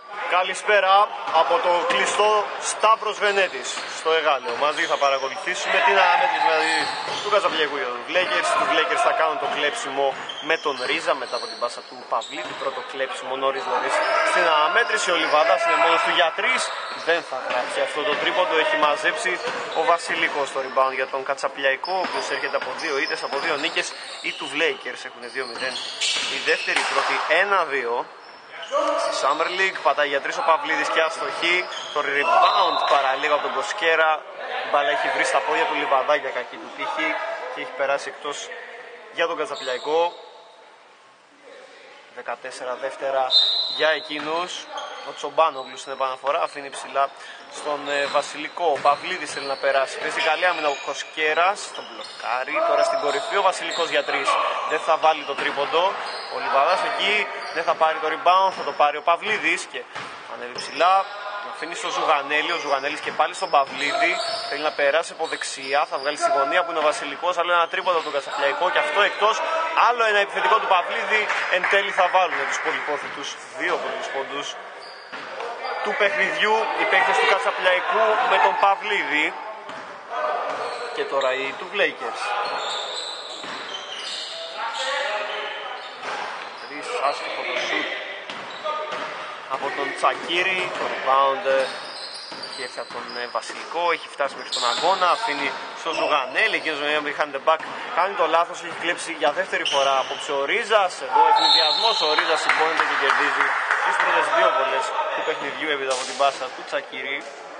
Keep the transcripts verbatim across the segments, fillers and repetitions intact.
Καλησπέρα από το κλειστό Σταύρος Βενέτης στο Εγάλεο. Μαζί θα παρακολουθήσουμε την αναμέτρηση δηλαδή του Καζαπλιακού για τους Lakers. Τους Lakers θα κάνουν το κλέψιμο με τον Ρίζα μετά από την πάσα του Παυλίδη. Πρώτο κλέψιμο νωρίς νωρίς στην αναμέτρηση. Ο Λιβαδάς είναι μόνος του για τρεις. Δεν θα γράψει αυτό το τρίποντο. Έχει μαζέψει ο Βασιλικός στο rebound για τον Κατσαπλιακό, ο οποίος έρχεται από δύο ήττες, από δύο νίκες. Οι του Lakers έχουν δύο μηδέν. Η δεύτερη, πρώτη ένα δύο. Στη Summer League πατάει για τρεις ο Παυλίδης και αστοχή. Το rebound παραλίγο από τον Κοσκέρα. Η μπάλα έχει βρει στα πόδια του Λιβαδά για κακή του τύχη και έχει περάσει εκτός για τον Καζαπλιακό. δεκατέσσερα δεύτερα για εκείνους. Ο Τσομπάνογλου στην επαναφορά αφήνει ψηλά στον ε, Βασιλικό. Ο Παυλίδης θέλει να περάσει. Παίζει καλή άμυνα ο Κοσκέρας. Τον μπλοκάρει. Τώρα στην κορυφή ο Βασιλικός για τρεις. Δεν θα βάλει το τρίποντο. Ο Λιβαδάς εκεί δεν θα πάρει το rebound. Θα το πάρει ο Παυλίδης και ανέβει ψηλά. Αφήνει στο Ζουγανέλη. Ο Ζουγανέλης και πάλι στον Παυλίδη. Θέλει να περάσει από δεξιά. Θα βγάλει στη γωνία που είναι ο Βασιλικός. Άλλο ένα τρίποντο από τον Καζαπλιακό και αυτό εκτός. Άλλο ένα επιθετικό του Παυλίδη. Εν τέλει θα βάλουν τους πολυπόθητους δύο πρώτους πόντους του παιχνιδιού οι παίκτες του Κατσαπλαϊκού με τον Παυλίδη. Και τώρα οι του Lakers. Τρεις άστοχο το shoot από τον Τσακίρη. Το rebound έχει έρθει από τον Βασιλικό, έχει φτάσει μέχρι τον αγώνα, αφήνει στο Ζουγανέλη, εκείνος με behind the back κάνει το λάθος, έχει κλέψει για δεύτερη φορά απόψε ο Ρίζας. Εδώ ευνηδιασμός, ο Ρίζας σηκώνεται και κερδίζει τις πρώτες δύο βολές του παιχνιδιού έπειτα από την πάσα του Τσακίρη.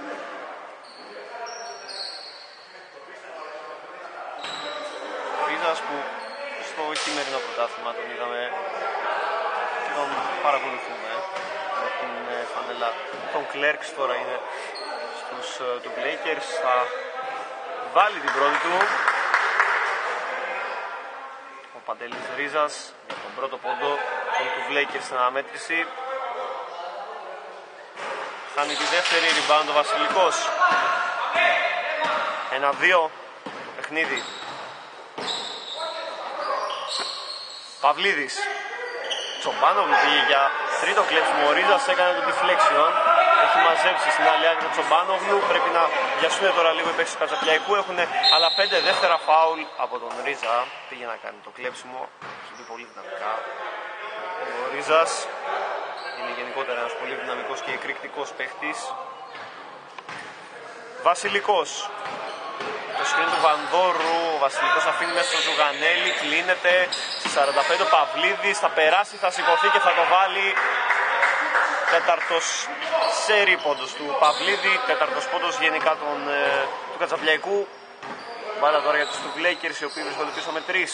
Ο Ρίζας που στο χειμερινό πρωτάθλημα τον είδαμε και τον παρακολουθούμε με την φανέλα των Clerks, τώρα είναι στους του Lakers, θα βάλει την πρώτη του ο Παντελής Ρίζας για τον πρώτο πόντο των του Lakers στην αναμέτρηση. Χάνει τη δεύτερη, rebound ο Βασιλικός. ένα δύο το παιχνίδι. Παυλίδης. Τσομπάνογλου πήγε για τρίτο κλέψιμο. Ο Ρίζας έκανε το deflection. Έχει μαζέψει στην άλλη άκρη του Τσομπάνογλου. Πρέπει να βιαστούν τώρα λίγο οι παίκτες του Κατσαπλιακού. Έχουν άλλα πέντε δεύτερα φάουλ από τον Ρίζα. Πήγε να κάνει το κλέψιμο. Έχει μπει πολύ δυναμικά. Ο Ρίζας είναι γενικότερα ένας πολύ δυναμικός και εκρηκτικός παίκτης. Βασιλικός. Το σκριν του Βανδόρου, ο Βασιλικός αφήνει μέσα στο Ζουγανέλη, κλείνεται στις σαράντα πέντε ο Παυλίδης, θα περάσει, θα σηκωθεί και θα το βάλει. Τέταρτος σερί πόντος του Παυλίδη, τέταρτος πόντος γενικά τον, ε, του Κατσαπλιακού. Μπάλα τώρα για τους του Lakers οι οποίοι βρίσκονται πίσω με τρεις.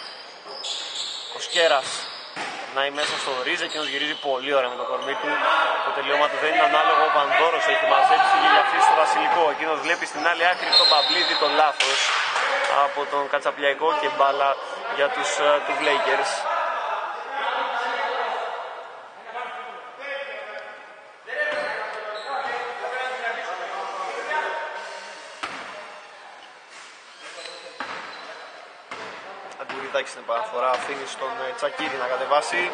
Ο Σκέρας περνάει μέσα στο Ρίζα, εκείνος γυρίζει πολύ ωραία με το κορμί του. Το τελείωμα του δεν είναι ανάλογο. Ο Βανδόρος έχει μαζέψει και για αφήσει στο Βασιλικό. Εκείνος βλέπει στην άλλη άκρη τον Παυλίδη, το λάθος από τον Κατσαπλιακό και μπάλα για τους uh, του Lakers. Αγκουριδάκη στην επαναφορά, αφήνει στον uh, Τσακίρη να κατεβάσει.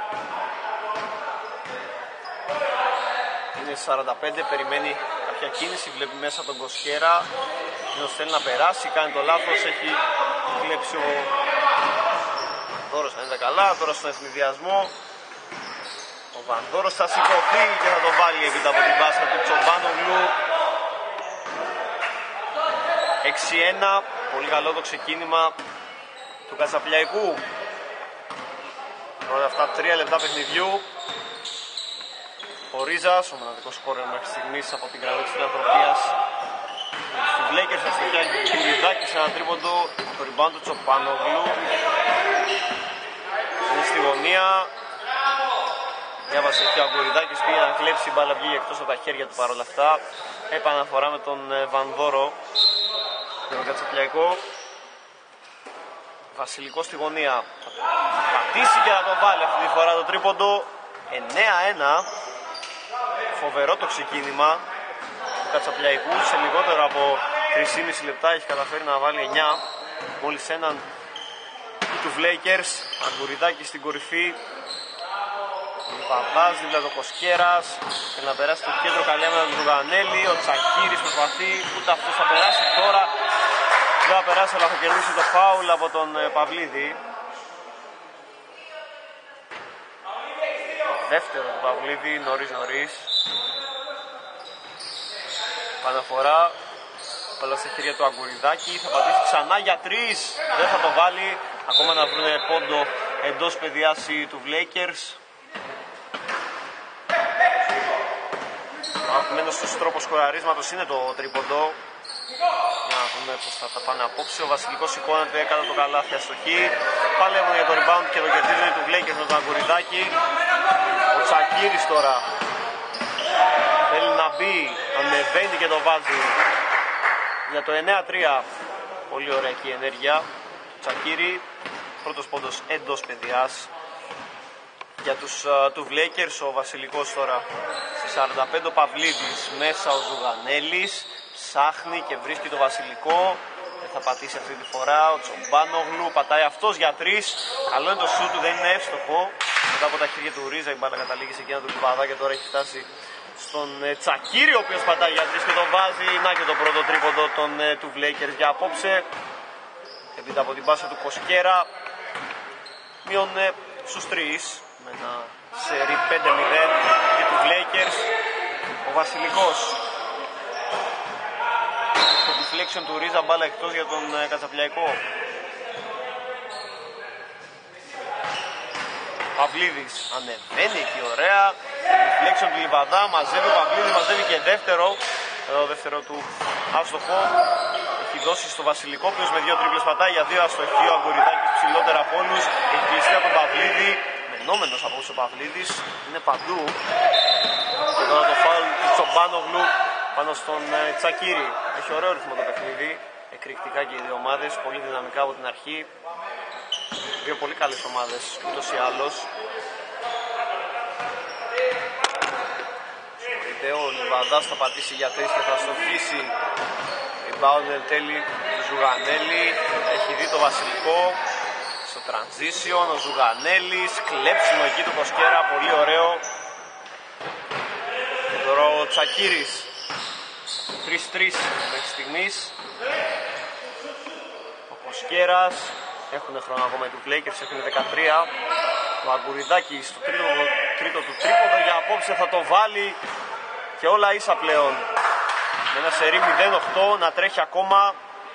Είναι σαράντα πέντε, περιμένει κάποια κίνηση, βλέπει μέσα τον Κοσκέρα. Εκείνος θέλει να περάσει, κάνει το λάθος, έχει κλέψει ο Βανδόρος, αν είναι καλά, τώρα στον ευνηδιασμό. Ο Βανδόρος θα σηκωθεί και θα το βάλει έπειτα από την πάσα του Τσομπάνογλου. έξι ένα, πολύ καλό το ξεκίνημα του Κατσαπλιακού. Όλα αυτά τρία λεπτά παιχνιδιού. Ο Ρίζας, ο μοναδικός σκόρερ μέχρι στιγμής από την γραμμή της φιλανθρωπίας. Στους Lakers θα στοιχιάζει του Ριδάκη σε ένα τρίποντο. Το rebound του Τσοπάνογλου. Είναι στη γωνία. Διάβασε και ο Αγκουριδάκης, πήγε να κλέψει, η μπάλα βγήκε εκτός από τα χέρια του παρόλα αυτά. Επαναφορά με τον Βανδόρο. Με τον Κατσαπλιακό. Βασιλικό στη γωνία. Θα πατήσει και θα το βάλει αυτή τη φορά το τρίποντο. εννέα ένα. Φοβερό το ξεκίνημα του Κατσαπλιακού. Σε λιγότερο από τρία και μισό λεπτά έχει καταφέρει να βάλει εννέα. Μόλις έναν του Lakers. Αγκουριδάκη στην κορυφή. Λιβαδάς, δίπλα το Κοσκέρας. Θέλει να περάσει το κέντρο, καλή άμυνα του Ζουγανέλη. Ο Τσακίρης προσπαθεί, ούτε αυτός θα περάσει τώρα. Δεν θα περάσει, αλλά θα κερδίσει το φάουλ από τον Παυλίδη. Δεύτερο του Παυλίδη, νωρίς νωρίς. Παναφορά. Πέλα στα χέρια του Αγκουριδάκη, θα πατήσει ξανά για τρεις, δεν θα το βάλει. Ακόμα να βρουν πόντο εντός παιδιάς οι του Lakers. Ο αγαπημένος τους τρόπος σκοραρίσματος είναι το τρίποντο. Για να δούμε πώς θα τα πάνε απόψε. Ο Βασιλικός σηκώνεται κάτω το καλάθι αστοχή. Παλεύουν για το rebound και το κερδίζουν οι του Lakers με τον Αγκουριδάκη. Ο Τσακίρης τώρα θέλει να μπει, ανεβαίνει και το βάζει για το εννέα τρία. Πολύ ωραία εκεί η ενέργεια. Τσακίρη, πρώτος πόντος εντός παιδιάς για τους uh, του Lakers. Ο Βασιλικός τώρα στη σαράντα πέντε. Ο Παυλίδης μέσα, ο Ζουγανέλης ψάχνει και βρίσκει το Βασιλικό. Δεν θα πατήσει αυτή τη φορά. Ο Τσομπάνογλου πατάει αυτός για τρεις. Καλό είναι το σούτ του, δεν είναι εύστοχο. Μετά από τα χέρια του Ρίζα η μπάλα καταλήγει σε εκείνα του Λιβαδά και τώρα έχει φτάσει στον ε, Τσακίρη, ο οποίος πατάει για τρεις και τον βάζει. Να και το πρώτο τρίποντο των ε, του Lakers για απόψε. Έπειτα από την πάσα του Κοσκέρα. Μείον ε, στους τρεις με ένα σερί πέντε μηδέν και του Lakers. Ο Βασιλικός. Το deflection του Ρίζα, μπάλα εκτός για τον ε, Κατσαπλιακό. Παυλίδης ανεβαίνει εκεί ωραία. Deflection του Λιβαδά, μαζεύει ο Παυλίδης, μαζεύει και δεύτερο. Εδώ δεύτερο του άστοχο. Έχει δώσει στο Βασιλικό, ποιος με δύο τρίπλες πατάει για δύο αστοχή. Ο Αγκουριδάκης ψηλότερα από όλους. Έχει κλειστεί από τον Παυλίδη. Μενόμενος από όσο ο Παυλίδης είναι παντού. Και τώρα το φάουλ του Τσομπάνογλου πάνω στον ε, Τσακίρη. Έχει ωραίο ρυθμό το παιχνίδι. Εκρηκτικά και οι δύο ομάδες, πολύ δυναμικά από την αρχή. Δύο πολύ καλές ομάδες ούτως ή άλλως. Ο Λιβαδάς θα πατήσει για τρεις και θα στοχίσει. Rebound εν τέλει του Ζουγανέλη. Έχει δει το Βασιλικό στο transition. Ο Ζουγανέλης, κλέψιμο εκεί του Κοσκέρα, πολύ ωραίο. Και τώρα ο Τσακίρης, τρία τρία μέχρι στιγμής. Ο Κοσκέρας, έχουν χρόνο ακόμα οι του Lakers, έχουν δεκατρία. Ο Αγκουριδάκης στο τρίτο, τρίτο του τρίποντο για απόψε θα το βάλει. Και όλα ίσα πλέον. Με ένα σερί μηδέν οκτώ να τρέχει ακόμα.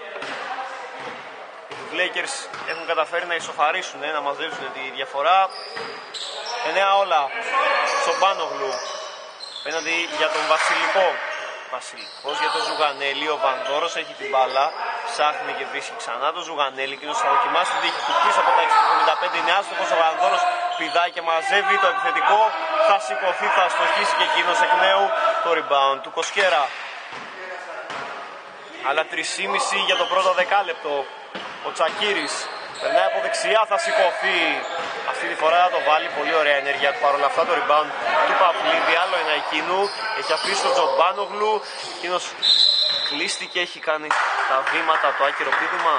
Οι Lakers έχουν καταφέρει να ισοφαρίσουν, να μαζέψουν τη διαφορά. εννέα όλα. Τσομπάνογλου πέναντι για τον Βασιλικό. Βασιλικός για τον Ζουγανέλη. Ο Βανδόρος έχει την μπάλα. Ψάχνει και βρίσκει ξανά τον Ζουγανέλη. Εκείνος θα δοκιμάσει την τύχη του πίσω από τα έξι εβδομήντα πέντε. Είναι άστοχος. Ο Βανδόρος πηδάει και μαζεύει το επιθετικό. Θα σηκωθεί, θα στοχίσει και εκείνος εκ νέου. Το rebound του Κοσκέρα. Αλλά τρία και μισό για το πρώτο δεκάλεπτο. Ο Τσακίρης περνάει από δεξιά, θα σηκωθεί. Αυτή τη φορά θα το βάλει, πολύ ωραία ενέργεια του. Παρ' όλα αυτά το rebound του Παυλίδη, άλλο ένα εκείνου. Έχει αφήσει τον Τζομπάνογλου. Εκείνος κλείστηκε, έχει κάνει τα βήματα, το άκυρο πήδημα.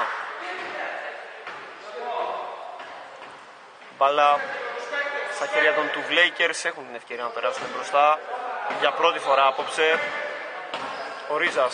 Μπάλα στα χέρια των του Lakers, έχουν την ευκαιρία να περάσουν μπροστά για πρώτη φορά απόψε. Ο Ρίζας.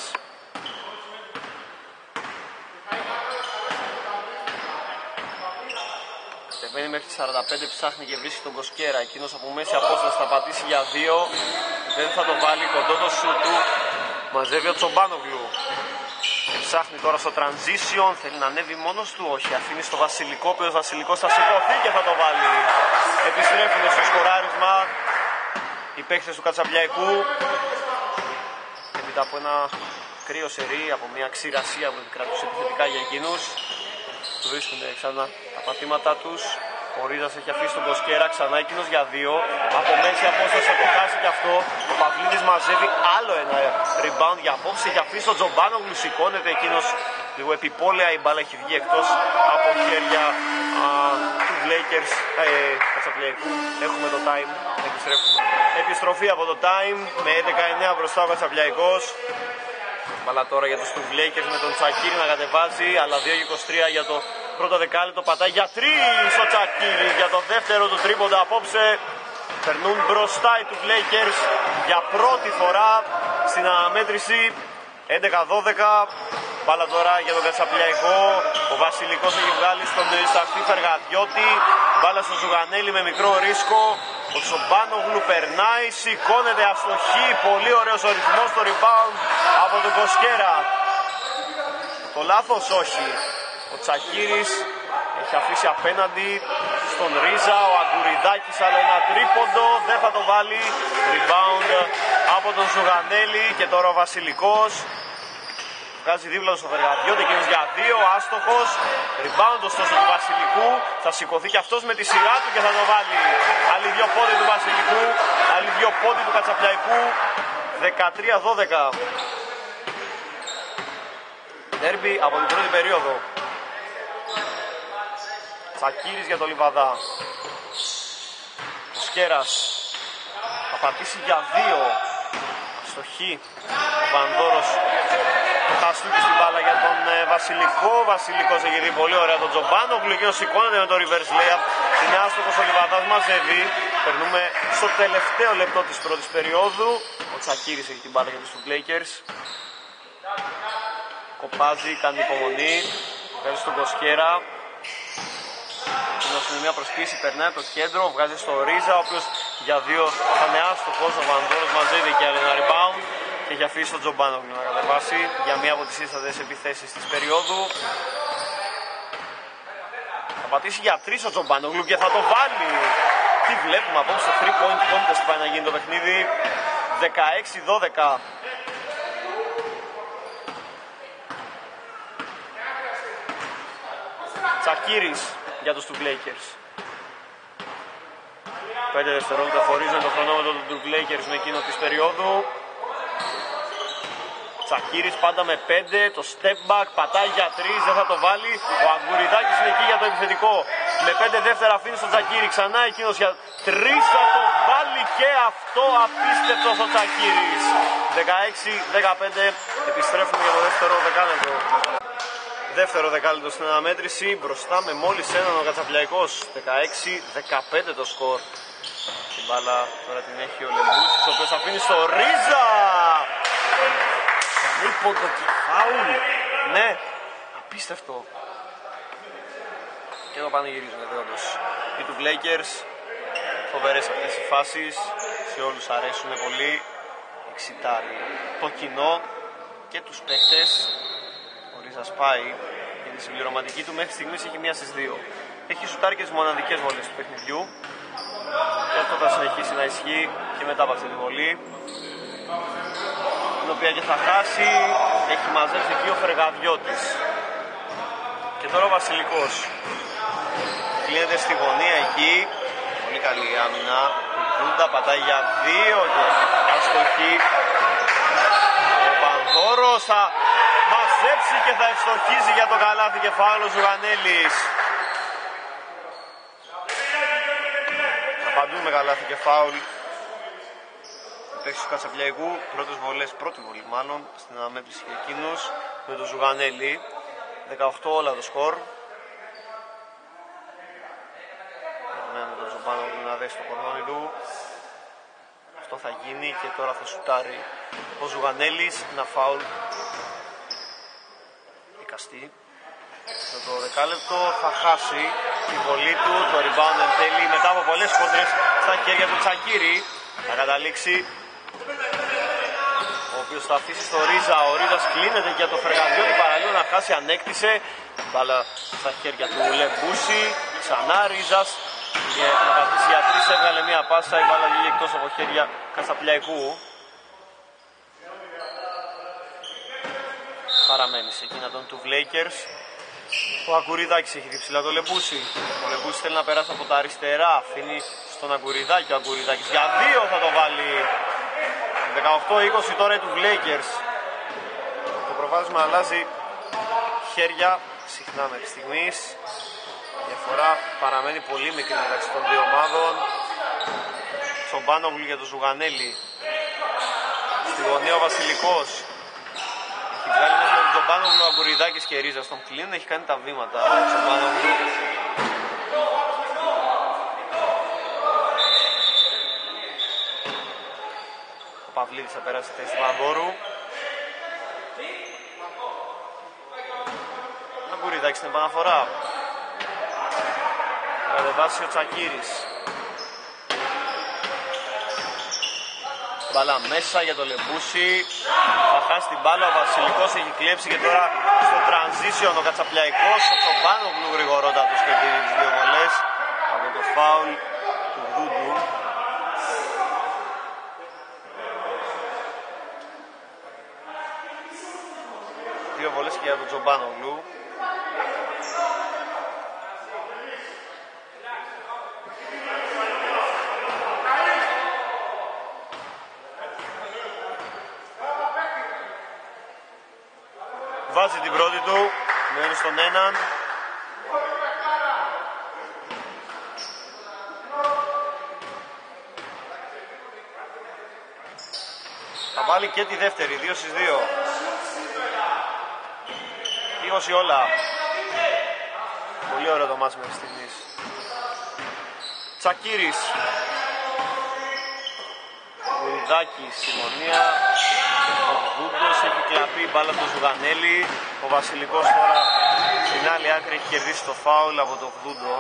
Κατεβαίνει μέχρι τη σαράντα πέντε, ψάχνει και βρίσκει τον Κοσκέρα. Εκείνος από μέση απόσταση θα πατήσει για δύο. Δεν θα το βάλει, κοντό το σούτ του. Μαζεύει ο Τσομπάνογλου. Ψάχνει τώρα στο transition, θέλει να ανέβει μόνος του, όχι, αφήνει στο Βασιλικό, ο οποίος Βασιλικός θα σηκωθεί και θα το βάλει. Επιστρέφουν στο σκοράρισμα οι παίκτες του Κατσαπλιακού. Έπειτα από ένα κρύο σερί, από μια ξηρασία που κρατούσε επιθετικά για εκείνους, του βρίσκουν ξανά τα πατήματά τους. Ο Ρίζας έχει αφήσει τον Κοσκέρα, ξανά εκείνος για δύο. Από μέση απόσταση θα το χάσει και αυτό. Ο Παυλίδης μαζεύει άλλο ένα rebound για απόψε. Έχει αφήσει τον Τζομπάνογλου, σηκώνεται εκείνος λίγο επιπόλαια. Η μπάλα έχει βγει εκτός από χέρια α, του Lakers. Ε, Κατσαπλιακού. Έχουμε το time. Επιστρέφουμε. Επιστροφή από το time με έντεκα εννέα μπροστά ο Κατσαπλιακός. Μπάλα τώρα για τους του Lakers με τον Τσακίρη να κατεβάζει, αλλά δύο είκοσι τρία για το. Πρώτο δεκάλεπτο, πατάει για τρεις ο Τσακίρης για το δεύτερο του τρίποντα απόψε. Περνούν μπροστά οι του Lakers για πρώτη φορά στην αναμέτρηση. έντεκα δώδεκα. Μπάλα τώρα για τον Κατσαπλιακό. Ο Βασιλικός έχει βγάλει στον Σταχτή Φεργαδιώτη. Μπάλα στο Ζουγανέλη με μικρό ρίσκο. Ο Τσομπάνογλου περνάει, σηκώνεται αστοχή. Πολύ ωραίος ο ρυθμός στο rebound από τον Κοσκέρα. Το λάθος όχι. Ο Τσακίρης έχει αφήσει απέναντι στον Ρίζα. Ο Αγκουριδάκης άλλο ένα τρίποντο. Δεν θα το βάλει. Rebound από τον Ζουγανέλη. Και τώρα ο Βασιλικός βγάζει δίπλα στο Φεργαδιώτη, εκείνος για δύο, άστοχος. Rebound ωστόσο του Βασιλικού. Θα σηκωθεί και αυτός με τη σειρά του και θα το βάλει. Άλλοι δυο πόντι του Βασιλικού, άλλοι δυο πόντι του Κατσαπλαϊκού. δεκατρία δώδεκα. Ντέρμπι από την πρώτη περίοδο. Τσακίρης για το Λιβαδά. Ο Σκέρας θα πατήσει για δύο. Αστοχή. Ο Βανδόρος Χαστούκη στην μπάλα για τον ε, Βασιλικό. Βασιλικός έχει δει πολύ ωραία τον Τζομπάνογλου. Εκείνος σηκώνεται με το reverse layup. Είναι άστοχος ο Λιβαδάς, μαζεύει. Περνούμε στο τελευταίο λεπτό της πρώτης περίοδου. Ο Τσακίρης έχει την μπάλα για τους Lakers. Κοπάζει, κάνει υπομονή. Βγάζει στον Κοσκέρα. Είναι μια προσποίηση, περνάει από το κέντρο. Βγάζει στο Ρίζα, ο οποίος για δύο θα είναι άστοχος. Ο Βανδόρος μαζεύει και άλλο ένα rebound. Και έχει αφήσει τον Τζομπάνογλου να κατεβάσει για μία από τις ίστατες επιθέσεις της περίοδου. Θα πατήσει για τρεις ο Τζομπάνογλου και θα το βάλει. Τι βλέπουμε απόψε στο three point contest πάει να γίνει το παιχνίδι. δεκαέξι δώδεκα. Τσακίρης για τους του Lakers. πέντε δευτερόλεπτα χωρίζουν το χρονόμετρο του Lakers με εκείνο της περίοδου. Τσακίρης πάντα με πέντε, το step back, πατάει για τρεις, δεν θα το βάλει. Ο Αγκουριδάκης είναι εκεί για το επιθετικό. Με πέντε δεύτερα αφήνει στον Τσακίρη, ξανά εκείνος για τρεις, θα το βάλει και αυτό απίστευτο στο Τσακίρης. δεκαέξι δεκαπέντε, επιστρέφουμε για το δεύτερο δεκάλεπτο. Δεύτερο δεκάλεπτο στην αναμέτρηση, μπροστά με μόλις έναν ο Κατσαπλιακός. δεκαέξι δεκαπέντε το σκορ. Την μπάλα τώρα την έχει ο Λεμπούσης, ο οποίος αφήνει στο Ρίζα. Τρίποντο και φάουλ. Ναι, απίστευτο. Και εδώ πανηγυρίζουν όντως. Οι του Lakers, φοβερές αυτές οι φάσεις. Σε όλους αρέσουν πολύ. Εξητάρει το κοινό και τους παίχτες. Ο Ρίζας πάει για τη συμπληρωματική του. Μέχρι στιγμής έχει μία στις δύο. Έχει σουτάρει και τις μοναδικές βολές του παιχνιδιού. Και αυτό θα συνεχίσει να ισχύει και μετά από αυτή τη βολή, την οποία και θα χάσει. Έχει μαζέψει εκεί ο Φεργαδιώτης. Και τώρα ο Βασιλικός κλείνεται στη γωνία εκεί. Πολύ καλή άμυνα. Δούντα πατάει για δύο και αστοχή. Ο Βανδόρος θα μαζέψει και θα ευστοχίζει για το καλάθι και φάουλ ο Ζουγανέλης. Απαντούν με καλάθι και φάουλ. Παίξεις του Κατσαπλιακού, πρώτες βολές, πρώτη βολή μάλλον, στην αναμέτρηση και εκείνους, με τον Ζουγανέλη. δεκαοκτώ όλα το σκορ. Περιμένουμε τον Τζομπάνογλου να δέσει το κορδόνι του. Αυτό θα γίνει και τώρα θα σουτάρει ο Ζουγανέλης, ένα φάουλ. Δικαστή. Στο το δεκάλεπτο θα χάσει τη βολή του, το rebound εν τέλει, μετά από πολλές κόντρες στα χέρια του Τσακίρη. Θα καταλήξει, ο οποίος θα αφήσει στο Ρίζα. Ο Ρίζας κλείνεται για το Φεργαδιώτη, παραλίγο να χάσει, ανέκτησε. Μπάλα στα χέρια του Λεμπούση, ξανά Ρίζας και να πατήσει για τρεις, έβγαλε μία πάσα, η μπάλα βγήκε εκτός από χέρια Κατσαπλιακού. Παραμένει σε εκείνα των του Lakers. Ο Αγκουριδάκης έχει διψηλά το Λεμπούση. Ο Λεμπούση θέλει να περάσει από τα αριστερά, αφήνει στον Αγκουριδάκη. Ο Αγκουριδάκης για δύο θα το βάλει. δεκαοκτώ είκοσι τώρα του Lakers. Το προβάδισμα αλλάζει χέρια συχνά μέχρι στιγμής. Η διαφορά παραμένει πολύ μικρή μεταξύ των δύο ομάδων. Στον Πάνογλου για τον Ζουγανέλη. Στη γωνία ο Βασιλικός. Έχει βγάλει μέσα με τον Τζομπάνογλου, ο Αγκουριδάκης και Ρίζα στον κλείνουν. Έχει κάνει τα βήματα ο Τζομπάνογλου. Ο Παυλίδης θα περάσει τη θέση του Βαμπόρου. Αγκουριδάκης στην επαναφορά. Θα κατεβάσει ο Τσακίρης. Μπάλα μέσα για το Λεμπούση. Θα χάσει την μπάλα. Ο Βασιλικός έχει κλέψει και τώρα στο transition ο Κατσαπλιαϊκός. Ο Τσομπάνογλου γρηγορότατος και δίνει τις δύο βολές από το φάουλ του Δούντου. Δύο βολές και για τον Τσομπάνογλου. Βάζει την πρώτη του, μένει στον έναν. Θα βάλει και τη δεύτερη, δύο στις δύο. είκοσι όλα. Πολύ ωραίο το μάτς μέχρι στιγμής. Τσακίρης. Βουλδάκης, συμμονία. Ο Δούντος έχει κλαπεί μπάλα του Ζουγανέλη. Ο Βασιλικός τώρα στην άλλη άκρη έχει κερδίσει το φάουλ από τον Δούντο.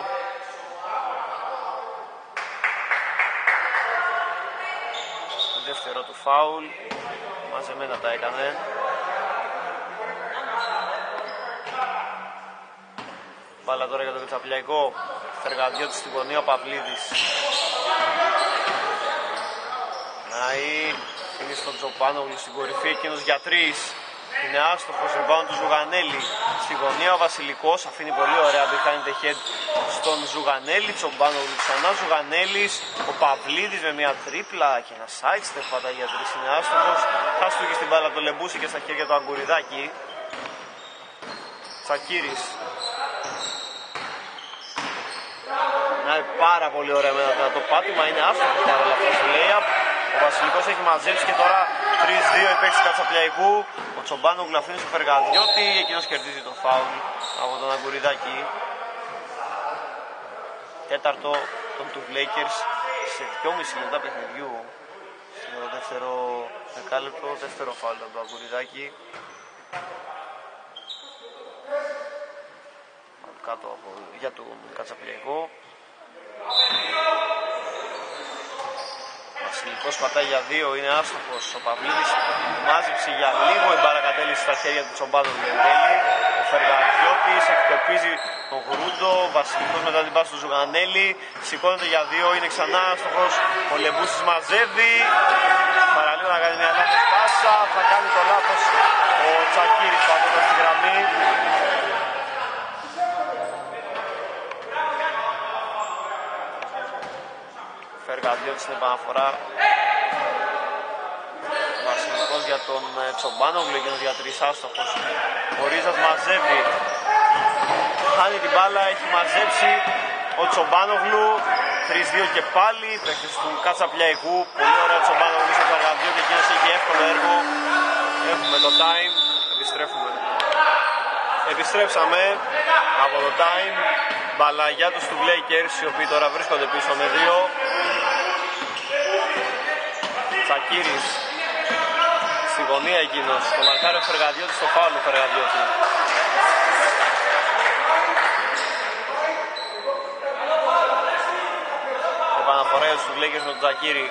Το δεύτερο του φάουλ. Μαζεμένα τα έκανε. Μπάλα τώρα για τον Κατσαπλιαϊκό. Φεργαδιώτης στην γωνία, ο Παυλίδης. Ναή. Είναι στον Τσοπάνογλου στην κορυφή, εκείνος για τρεις. Είναι άστοχος, rebound του Ζουγανέλη. Στη γωνία ο Βασιλικός αφήνει πολύ ωραία behind the head στον Ζουγανέλη. Τσοπάνογλου ξανά Ζουγανέλης. Ο Παυλίδης με μια τρίπλα και ένα side step πατά για τρεις. Είναι άστοχος. Χάστηκε στην μπάλα το Λεμπούση και στα χέρια του Αγκουριδάκη. Τσακίρης. Να είναι πάρα πολύ ωραία με το πάτημα. Είναι άστοχος παρόλα αυτά στο layup. Ο Βασιλικός έχει μαζέψει και τώρα τρία δύο η παίκτης Κατσαπλιαϊκού. Ο Τσομπάνογλου αφήνει στο Φεργαδιώτη, εκείνος κερδίζει το φάουλ από τον Αγκουριδάκη. Τέταρτο των του Lakers σε δυόμιση λεπτά παιχνιδιού. Στο δεύτερο δεκάλεπτο, δεύτερο φάουλ από τον Αγκουριδάκη. Κάτω από, για τον Κατσαπλιαϊκό. Ο Βασιλικός πατάει για δύο, είναι άστοχος. Ο Παυλίδης μάζεψε για λίγο, η μπάλα κατέληξε στα χέρια του Τσομπάνογλου εν τέλει. Ο Φεργαδιώτης εκτοπίζει τον Γρούντο. Ο Βασιλικός μετά την πάση του Ζουγανέλη. Σηκώνεται για δύο, είναι ξανά άστοχος. Ο Λεμπούσης μαζεύει. Παραλίγο να κάνει μια λάθος πάσα. Θα κάνει το λάθος ο Τσακίρης πατώντας τη γραμμή. Φεργαδιώτης στην επαναφορά. Ο Βασιλικός για τον Τσομπάνογλου, εκείνος για τρεις άστοχος. Ο Ρίζας μαζεύει. Χάνει την μπάλα, έχει μαζέψει ο Τσομπάνογλου. τρία δύο και πάλι. Παίκτης του Κατσαπλιαϊκού. Πολύ ωραία Τσομπάνογλου στο Φεργαδιώτη, εκείνος έχει εύκολο έργο. Έχουμε το time. Επιστρέφουμε. Επιστρέψαμε από το time. Μπαλαγιά τους του Lakers, οι οποίοι τώρα βρίσκονται πίσω με δύο. Τσακίρης στη γωνία εκείνος. Το μαρκάρει ο Φεργαδιώτης στο φάουλ του Φεργαδιώτη. Επαναφορά για τους Lakers με τον Τσακίρη.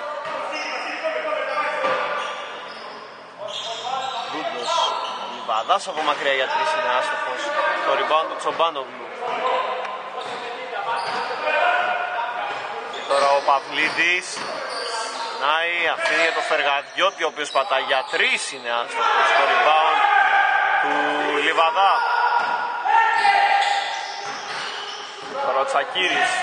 Δούντος. Λιβαδάς από μακριά για τρεις, είναι άστοχος. Το rebound του Τσομπάνογλου. Και τώρα ο Παυλίδης. Νάει, αφήνει για το Φεργαδιώτη, ο οποίος πατάει για τρεις, είναι άστοχος. Το rebound του Λιβαδά. Τώρα ο Τσακίρης.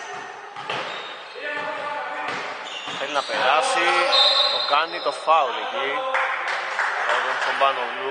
Θέλει να περάσει, το κάνει, το φάουλ εκεί. Από τον Τσομπάνογλου.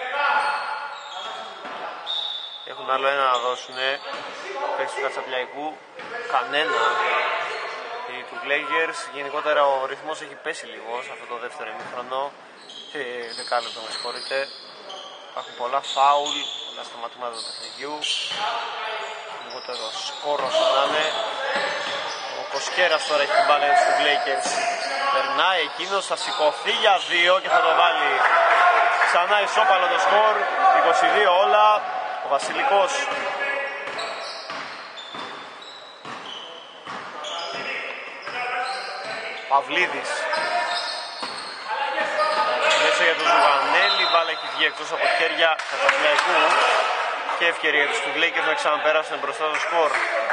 Έχουν άλλο ένα να δώσουνε. Παίκτης του Κατσαπλιαϊκού. Κανένα. Οι του Lakers. Γενικότερα ο ρυθμός έχει πέσει λίγο σε αυτό το δεύτερο ημίχρονο. Και δεκάλεπτο, με συγχωρείτε. Υπάρχουν πολλά φάουλ, πολλά σταματήματα του παιχνιδιού. Λιγότερο σκόρ όσο να είναι. Ο Κοσκέρας τώρα έχει την μπάλα στους Lakers. Περνάει εκείνος, θα σηκωθεί για δύο και θα το βάλει. Ξανά ισόπαλο το σκορ, είκοσι δύο όλα. Ο Βασιλικός Παυλίδης μέσα για τον Ζουγανέλη, η μπάλα έχει βγει εκτός από χέρια Κατσαπλαϊκού και ευκαιρία τους του Lakers να ξαναπεράσουν μπροστά το σκορ.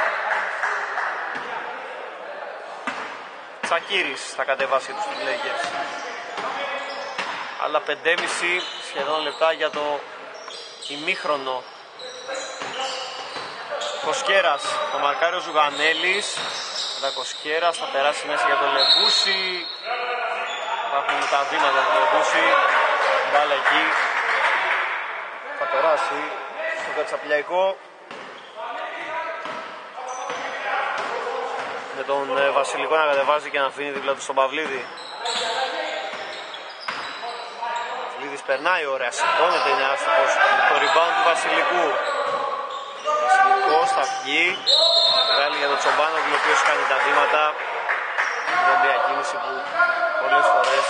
Τσακίρης θα κατεβάσει τους του Lakers. Άλλα πέντε και μισό σχεδόν λεπτά για το ημίχρονο. Κοσκέρας, το μαρκάρει ο Ζουγανέλης. Τα Κοσκέρας θα περάσει μέσα για τον Λεμπούση. Υπάρχουν τα βήματα του Λεμπούση. Μπάλα εκεί. Θα περάσει στο Κατσαπλιακό. Με τον ε, Βασιλικό να κατεβάζει και να αφήνει δίπλα του στον Παυλίδη. Ο Παυλίδης περνάει ωραία, σηκώνεται, είναι άστοχος. Το rebound του Βασιλικού. Ο Βασιλικός θα βγει. Βγάλει για τον Τσομπάνογλου, ο οποίος κάνει τα βήματα. Είναι μια κίνηση που πολλές φορές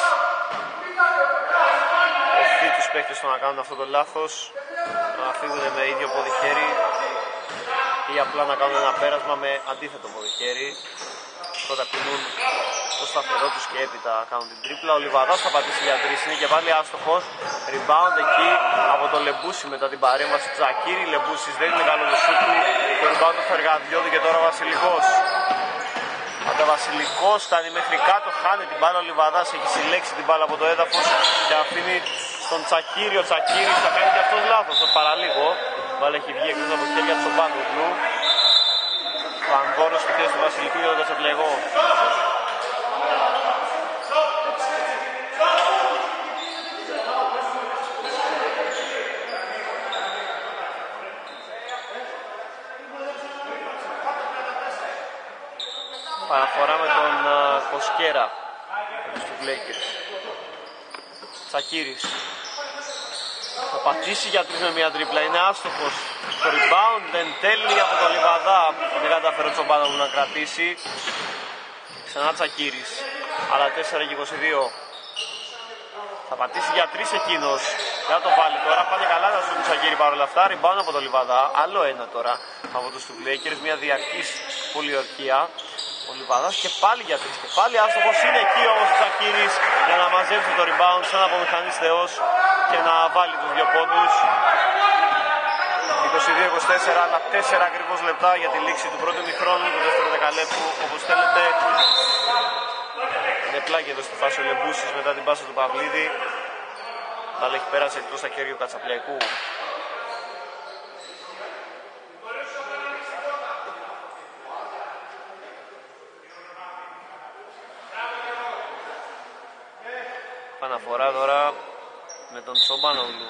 οφεί τους παίκτες στο να κάνουν αυτό το λάθος. Να φύγουν με ίδιο πόδι χέρι ή απλά να κάνουν ένα πέρασμα με αντίθετο πόδι χέρι. Πρώτα κουνούν το σταθερό τους και έπειτα κάνουν την τρίπλα. Ο Λιβαδάς θα πατήσει για τρεις, είναι και πάλι άστοχος. Rebound εκεί από το Λεμπούση μετά την παρέμβαση του Τζακίρη. Λεμπούσης δεν είναι καλό το σούτ του. Το rebound του Φεργαδιώδη και τώρα ο Βασιλικός. Αν ο Βασιλικός φτάνει μέχρι κάτω, χάνει την μπάλα. Ο Λιβαδάς έχει συλλέξει την μπάλα από το έδαφος και αφήνει στον Τσακίρη. Ο Τσακίρης θα κάνει και αυτός λάθος, το παραλίγο. Η μπάλα έχει βγει εκτός από χέρια του Τσομπάνογλου. Βανδόρος στη θέση του Βασιλικού για τον Κατσαπλαϊκό. Παραφορά με τον uh, Κοσκέρα του Lakers. Τσακίρης θα πατήσει για τρεις με μια τρίπλα, είναι άστοχος. Το rebound δεν τέλει από τον Λιβαδά, δεν καταφέρει ο Τσομπάνογλου να κρατήσει. Ξανά Τσακίρης, άλλα τέσσερα και είκοσι δύο. Θα πατήσει για τρεις εκείνος, θα το βάλει τώρα, πάνε καλά τα σου του Τσακίρη παρόλα αυτά. Rebound από τον Λιβαδά, άλλο ένα τώρα από τους του Lakers, μια διαρκής πολιορκία. Ο Λιβαδάς και πάλι για τρεις και πάλι άστοχος, είναι εκεί όμως ο Τσακίρης για να μαζέψει το rebound σαν απομηχανής θεός και να βάλει τους δύο πόντους. είκοσι δύο είκοσι τέσσερα, αλλά τέσσερα ακριβώς λεπτά για τη λήξη του πρώτου ημιχρόνου, του δεύτερου δεκαλέπτου, όπως θέλετε. Είναι πλάγι εδώ στη φάση ο Λεμπούσης μετά την πάσα του Παυλίδη, αλλά έχει πέρασει εκτός στα χέρια του Κατσαπλαϊκού. Αναφορά τώρα με τον Τσομπάνογλου.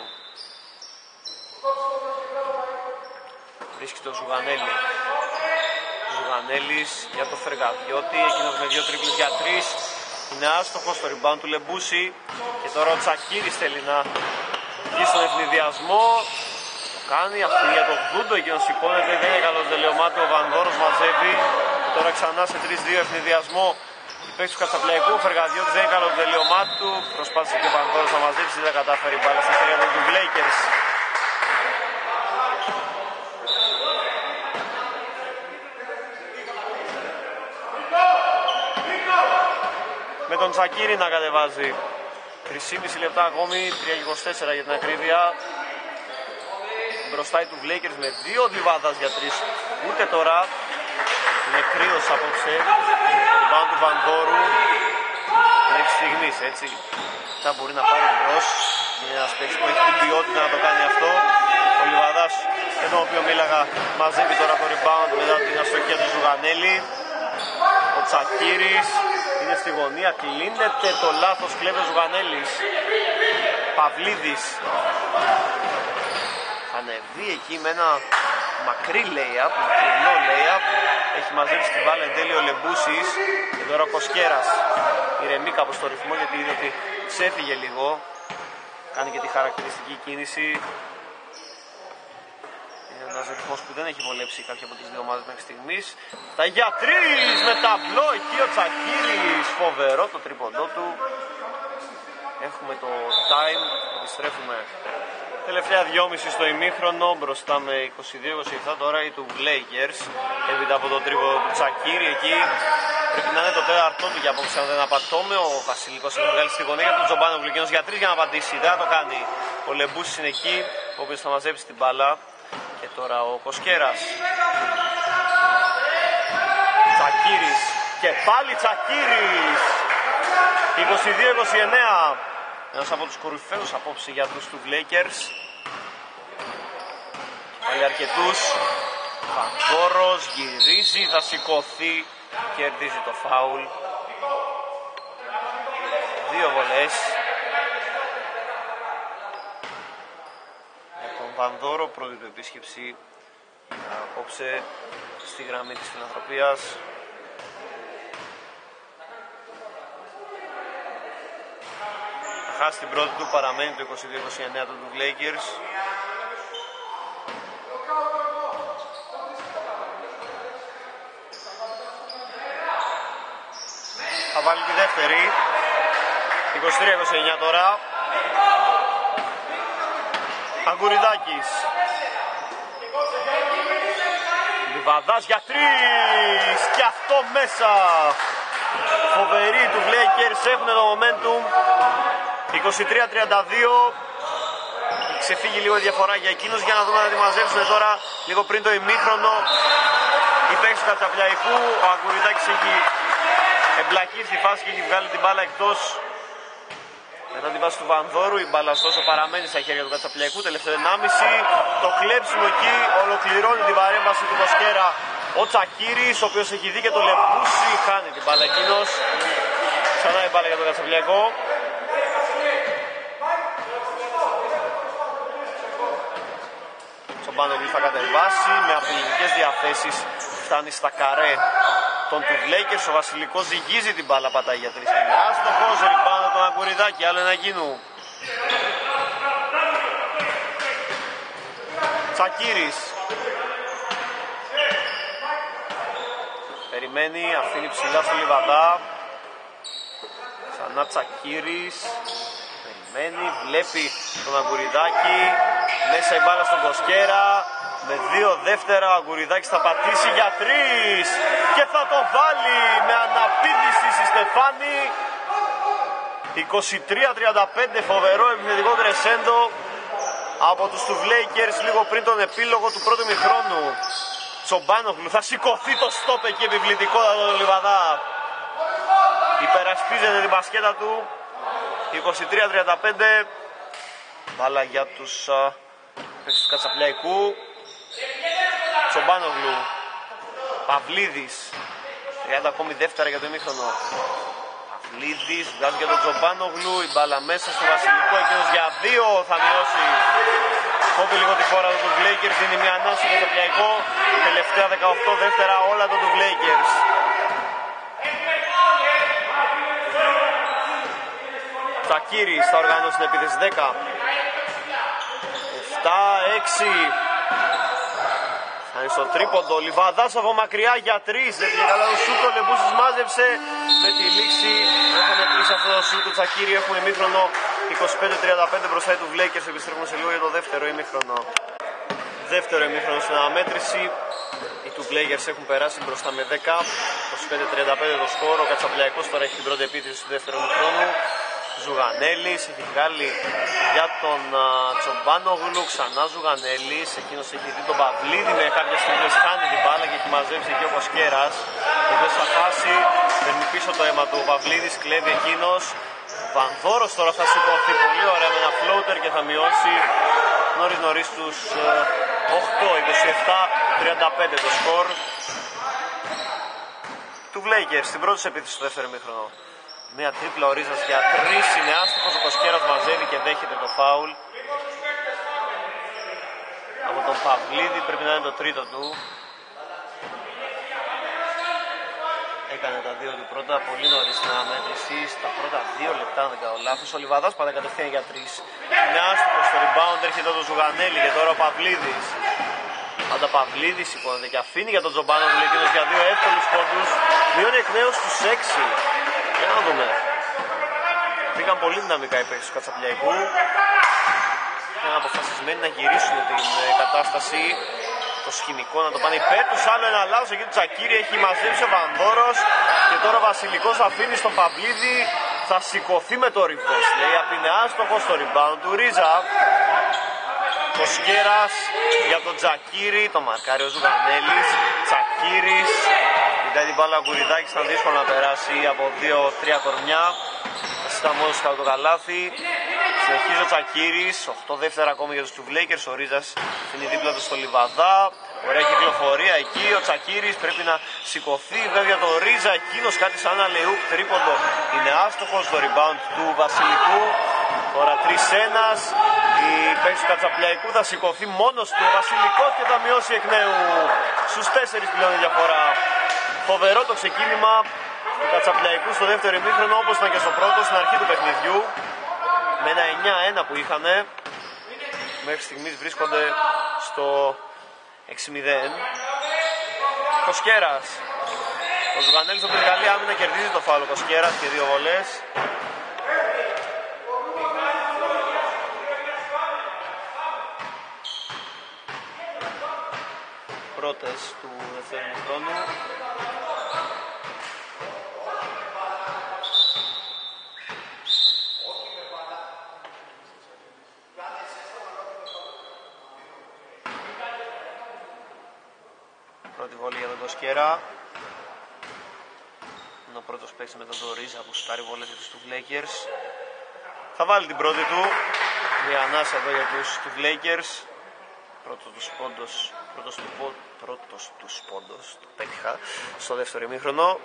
Βρίσκει τον Ζουγανέλη. Ζουγανέλης για το Φεργαδιώτη, εκείνος με δύο τρίπλες για τρεις. Είναι άστοχος στο rebound του Λεμπούση. Και τώρα ο Τσακίρης θέλει να βγει στον ευνηδιασμό. Το κάνει, αυτή για το Γκούντο, εκείνος σηκώνεται, δεν είναι καλό το τελείωμά του. Ο Βανδόρος μαζεύει. Τώρα ξανά σε τρία δύο ευνηδιασμό. Παίξει του Κατσαπλαϊκού, ο Φεργαδιώτης δεν είναι καλό το τελείωμά του. Προσπάθησε και ο Βανδόρος να μαζέψει, δεν κατάφερε η μπάλα στα χέρια του Lakers. Με τον Τσακίρη να κατεβάζει. τρία και μισό λεπτά ακόμη, τρία και είκοσι τέσσερα για την ακρίβεια. Μπροστά του Lakers με δύο Λιβάδας για τρεις. Ούτε τώρα είναι κρύος απόψε. Rebound του Βανδόρου μέχρι στιγμής, έτσι θα μπορεί να πάρει μπρος. Είναι ένας παίκτης που έχει την ποιότητα να το κάνει αυτό. Ο Λιβαδάς, για τον οποίο μίλαγα, μαζεύει τώρα το rebound μετά την αστοχία του Ζουγανέλη. Ο Τσακίρης είναι στη γωνία, κλείνεται το λάθος, κλέβει ο Ζουγανέλης. Παυλίδης θα ανεβεί εκεί με ένα μακρύ layup, μακρινό layup. Έχει μαζέψει την μπάλα εν τέλει ο Λεμπούσης. Και τώρα ο Κοσκέρας ηρεμεί κάπως στο ρυθμό, γιατί είδε ότι ξέφυγε λίγο. Κάνει και τη χαρακτηριστική κίνηση. Ένας ρυθμός που δεν έχει βολέψει κάποια από τις δύο ομάδες μέχρι στιγμής. Τα για τρεις με ταμπλό εκεί ο Τσακίρης, φοβερό το τρίποντό του. Έχουμε το time, επιστρέφουμε τελευταία δυόμιση στο ημίχρονο, μπροστά με είκοσι δύο είκοσι επτά τώρα η του Lakers. Έπειτα από το τρίποντο του Τσακίρη εκεί. Πρέπει να είναι το τέταρτο του για απόψε, αν δεν απατώμε. Ο Βασιλικός έχει βγάλει στη γωνία για τον Τζομπάνο Γλυκίνος για τρεις για να απαντήσει. Δεν θα το κάνει. Ο Λεμπούσης είναι εκεί, ο οποίος θα μαζέψει την μπάλα. Και τώρα ο Κοσκέρας. Τσακίρης. Και πάλι Τσακίρης. είκοσι δύο είκοσι εννέα. Ένας από τους κορυφαίους απόψε για τους του Lakers. Πάλι αρκετούς. Παντόρος γυρίζει, θα σηκωθεί. Κερδίζει το φάουλ. Δύο βολές. Για τον Πανδόρο, πρώτη του επίσκεψη απόψε στη γραμμή της φιλανθρωπίας. Θα χάσει την πρώτη του, παραμένει το είκοσι δύο είκοσι εννέα του Lakers. Θα βάλει τη δεύτερη. είκοσι τρία είκοσι εννέα τώρα. Αγκουριδάκης. Λιβαδάς για τρεις. Και αυτό μέσα. Φοβεροί του Lakers έχουν το momentum. είκοσι τρία τριάντα δύο. Ξεφύγει λίγο η διαφορά για εκείνους. Για να δούμε να τη μαζέψουν τώρα λίγο πριν το ημίχρονο. Η παίκτης του Κατσαπλαϊκού. Ο Αγκουριδάκης έχει εμπλακεί στη φάση και έχει βγάλει την μπάλα εκτός. Μετά την βάση του Βανδόρου, η μπάλα ωστόσο παραμένει στα χέρια του Κατσαπλιακού. Τελευταίο ενάμιση. Το κλέψιμο εκεί ολοκληρώνει την παρέμβαση του Κοσκέρα. Ο Τσακίρης, ο οποίος έχει δει και το Λεμπούση, χάνει την μπάλα εκείνος. Ξανά η μπάλα για τον Κατσαπλιακό. Τσομπάνογλου θα κατεβάσει με απειλητικές διαθέσεις. Φτάνει στα καρέ των του Lakers. Ο Βασιλικός ζυγίζει την μπάλα, πατάει για τρεις κοινά. Άστοχος, ριμπάνω τον Αγκουριδάκη, άλλο ένα γίνου. Τσακίρης. Περιμένει, αφήνει ψηλά στο Λιβαδά. Ξανά Τσακίρης. Περιμένει, βλέπει τον Αγκουριδάκη. Μέσα η μπάλα στον Κοσκέρα. Με δύο δεύτερα ο Αγκουριδάκης θα πατήσει για τρεις. Και θα το βάλει με αναπήδηση στη Στεφάνη. είκοσι τρία τριάντα πέντε, φοβερό επιθετικό κρεσέντο από τους του Lakers λίγο πριν τον επίλογο του πρώτου ημιχρόνου. Τσομπάνογλου θα σηκωθεί το στόπ εκεί επιβλητικότατο τον Λιβαδά. Υπερασπίζεται την μπασκέτα του. είκοσι τρία τριάντα πέντε. Μπάλα για τους παίκτες του Κατσαπλαϊκού. Τσομπάνογλου. Παυλίδης. τριάντα ακόμη δεύτερα για το ημίχρονο. Παυλίδης βγάζει για τον Τσομπάνογλου. Η μπάλα μέσα στο Βασιλικό. Εκείνος για δύο θα μειώσει. Κόβει λίγο τη φόρα του Lakers. Δίνει μια ανάσα στο Κατσαπλαϊκό. Τελευταία δεκαοκτώ δεύτερα όλα των Lakers. Τσακίρης θα οργανώσει την επίθεση. Δέκα επτά έξι. Θα είναι στο τρίποντο. Λιβαδάς από μακριά για τρεις. Δεν πήγε καλά το σούτ. Ο Λεμπούσης μάζεψε με τη λήξη. Δεν θα μετρήσει αυτό το σούτ του Τσακίρη. Έχουμε ημίχρονο είκοσι πέντε τριάντα πέντε μπροστά του Lakers. Επιστρέφουμε σε λίγο για το δεύτερο ημίχρονο. Δεύτερο ημίχρονο στην αναμέτρηση. Οι του Lakers έχουν περάσει μπροστά με δέκα. είκοσι πέντε τριάντα πέντε το σκορ. Ο Κατσαπλαϊκός τώρα έχει την πρώτη επίθεση του δεύτερου ημίχρονου. Ζουγανέλης έχει βγάλει για τον uh, Τσομπάνογλου, ξανά Ζουγανέλης, εκείνος έχει δει τον Παυλίδη με κάποιες στιγμές, χάνει την μπάλα και έχει μαζέψει εκεί ο Κοσκέρας, ο οποίος θα χάσει, παίρνει πίσω το αίμα του, ο Παυλίδης κλέβει εκείνος, ο Βανδόρος τώρα θα σηκωθεί πολύ ωραία με ένα floater και θα μειώσει νωρίς νωρίς τους uh, οκτώ είκοσι επτά τριάντα πέντε το σκορ του Lakers στην πρώτη επίθεση στο δεύτερο ημίχρονο. Μια τρίπλα ο Ρίζας για τρεις, είναι άστοχος, ο Κοσκέρας μαζεύει και δέχεται το φάουλ από τον Παυλίδη, πρέπει να είναι το τρίτο του. Έκανε τα δύο του πρώτα, πολύ νωρίς στην αναμέτρηση, στα πρώτα δύο λεπτά αν δεν κάνω λάθος. Ο Λιβαδάς πάντα κατευθείαν για τρεις, είναι άστοχος στο rebound, έρχεται το Ζουγανέλη και τώρα ο Παυλίδης. Πάντα Παυλίδης σηκώνεται και αφήνει για τον Τζομπάνογλου, εκείνος για δύο εύκολους πόντους. Μειώνει εκ νέου στους έξι. Για να δούμε. Πήγαν πολύ δυναμικά οι παίκτες του Κατσαπλιακού. Είναι αποφασισμένοι να γυρίσουν την κατάσταση. Το σκηνικό να το πάνε υπέρ τους. Άλλο ένα λάθος εκεί του Τσακίρη, έχει μαζέψει ο Βανδόρος. Και τώρα ο Βασιλικός αφήνει στον Παυλίδη. Θα σηκωθεί με το reverse, λέει, είναι άστοχος στο rebound του Ρίζα. Κοσκέρας για τον Τζακίρη, το μαρκάρει ο Ζουγανέλης. Τσακίρης, κοιτάει την μπάλα ο Κουριδάκης, ήταν δύσκολο να περάσει από δύο τρία κορμιά. Ήταν μόνος κάτω το καλάθι. Συνεχίζει ο Τσακίρης, οκτώ δεύτερα ακόμη για τους Τουβλέικερς. Ο Ρίζας είναι δίπλα του στο Λιβαδά. Ωραία κυκλοφορία εκεί. Ο Τσακίρης πρέπει να σηκωθεί βέβαια το Ρίζα. Εκείνος κάτι σαν ένα λεούκ τρίποντο. Είναι άστοχος στο rebound του Βασιλικού. Τώρα τρία ένα. Η παίκτης του Κατσαπλαϊκού θα σηκωθεί μόνος του ο Βασιλικός και θα μειώσει εκ νέου στους τέσσερις πλέον η διαφορά. Φοβερό το ξεκίνημα του Κατσαπλαϊκού στο δεύτερο ημίχρονο, όπως ήταν και στο πρώτο στην αρχή του παιχνιδιού. Με ένα εννιά ένα που είχανε, μέχρι στιγμής βρίσκονται στο έξι μηδέν. Κοσκέρας. Ο Ζουγανέλης από την καλή άμυνα κερδίζει το φάουλο. Κοσκέρας και δύο βολές. Πρώτες του δεύτερου χρόνου. Πρώτη βολή για τον Κοσκέρα. Είναι ο πρώτος παίκτης με τον Ρίζα που σουτάρει βολές για τους Τουβλέικερς. Θα βάλει την πρώτη του. Μια ανάσα εδώ για τους Τουβλέικερς. Πρώτος τους πόντος, πρώτος του πόντος, πρώτος τους πόντος, το πέτυχα στο δεύτερο ημίχρονο.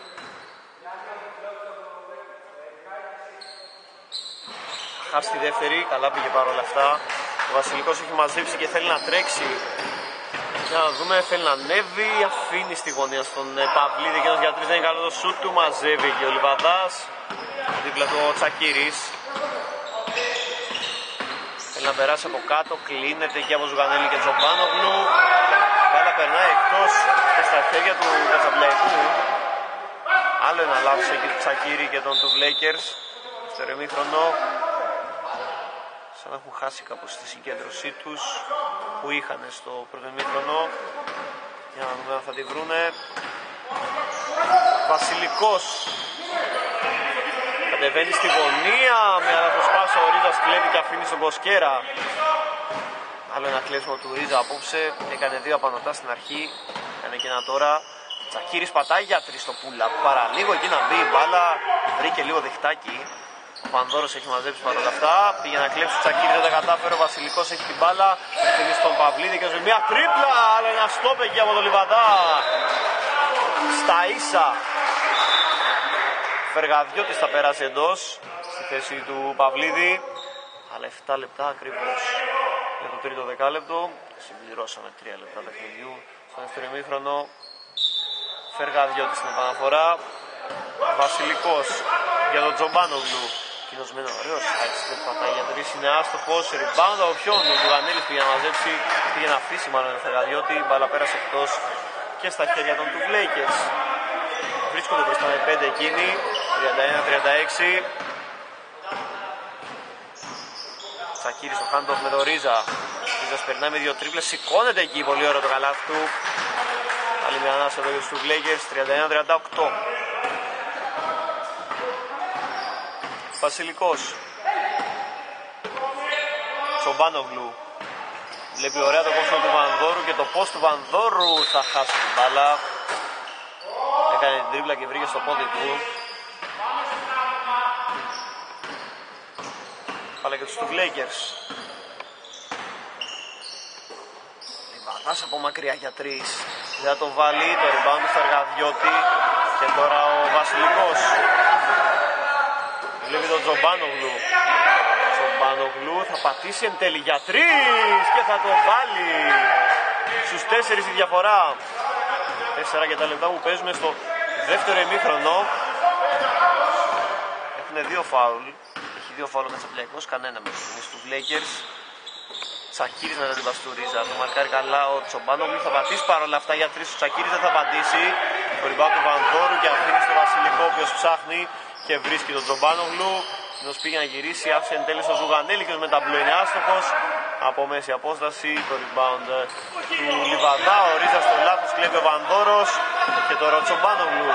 Χάσει τη δεύτερη, καλά πήγε παρόλα αυτά. Ο Βασιλικός έχει μαζέψει και θέλει να τρέξει. Για να δούμε, θέλει να ανέβει, αφήνει στη γωνία στον Παυλίδη, εκείνος για τρεις δεν είναι καλό το σούτ του, μαζεύει και ο Λιβαδάς. Δίπλα του ο Τσακίρης. Θέλει να περάσει από κάτω, κλείνεται και από Ζουγανέλη και Τζομπάνογλου. Μπάλα περνάει εκτός και στα χέρια του Κατσαπλαϊκού. Άλλο ένα λάθος εκεί του Τσακίρη και των Τουβλέικερς. Στο ημίχρονο. Σαν να έχουν χάσει κάπως τη συγκέντρωσή τους που είχαν στο πρώτο ημίχρονο. Για να δούμε αν θα τη βρούνε. Βασιλικός. Κατεβαίνει στη γωνία, με αναποσπάσα ο Ρίζας κλέβει και αφήνει στον Κοσκέρα. Άλλο ένα κλέσιμο του Ρίζα απόψε, έκανε δύο απανωτά στην αρχή, έκανε και ένα τώρα. Τσακίρης πατάει για τρεις στο πουλα, παραλίγο εκεί να μπει η μπάλα, βρήκε λίγο δεχτάκι. Ο Πανδώρος έχει μαζέψει παρόλα αυτά, πήγε να κλέψει ο Τσακίρης, δεν τα κατάφερε, ο Βασιλικός έχει την μπάλα, θέλει στον Παυλίδη και μια τρίπλα, άλλο ένα στόπ εκεί από τον Λιβαδά. Στα ίσα. Φεργαδιώτης θα περάσει εντός στη θέση του Παυλίδη. Αλλά επτά λεπτά ακριβώς για το τρίτο δεκάλεπτο. Συμπληρώσαμε τρία λεπτά παιχνιδιού στο δεύτερο ημίχρονο. Φεργαδιώτης στην επαναφορά. Βασιλικός για τον Τζομπάνογλου. Εκείνος με ένα ωραίο sidestep πατάει για τρεις, είναι άστοχος. Rebound από ποιον, ο Ζουγανέλης πήγε να μαζέψει, πήγε να αφήσει μάλλον τον Φεργαδιώτη. Η μπάλα πέρασε εκτός και στα χέρια των Τουβλέικερς. Βρίσκονται μπροστά με πέντε εκείνοι, τριάντα ένα τριάντα έξι. Τσακίρης στο hand-off με τον Ρίζα. Ρίζας περνάει με δύο τρίπλες, σηκώνεται εκεί, πολύ ωραίο το καλάθι του. Άλλη μια ανάσα εδώ για τους Τουβλέικερς, τριάντα ένα τριάντα οκτώ. Βασιλικός. Τσομπάνογλου. Βλέπει ωραία το κόψιμο του Βανδόρου και το post του Βανδόρου θα χάσει την μπάλα. Έκανε την τρίπλα και βρήκε στο πόδι του. Πάλε και τους Τουβλέικερς. Λιβαδάς από μακριά για τρεις. Δεν θα το βάλει, το rebound του Φεργαδιώτη. Και τώρα ο Βασιλικός. Βλέπει τον Τζομπάνογλου. Τζομπάνογλου θα πατήσει εν τέλει για τρεις και θα το βάλει. Στους τέσσερις η διαφορά. Τέσσερα για τα λεπτά που παίζουμε στο δεύτερο ημίχρονο. Έχουν δύο φάουλ. Έχει δύο φάουλ ο Κατσαπλαϊκός, κανένα με τους Τουβλέικερς. Τσακίρης μετά την Παστουρίζα. Το μαρκάρει καλά ο Τσομπάνογλου. Θα πατήσει παρόλα αυτά για τρεις. Ο Τσακίρης δεν θα πατήσει. Το rebound του Βανδόρου και αφήνει στο Βασιλικό, ο οποίος ψάχνει και βρίσκει τον Τσομπάνογλου. Νος πήγε να γυρίσει, άφησε εν τέλει στο Ζουγανέλη και με ταμπλό είναι άστοχος. Από μέση απόσταση το rebound του Λιβαδά. Ο Ρίζας στο λάθος, κλέβει ο Βανδόρος και τώρα ο Τσομπάνογλου.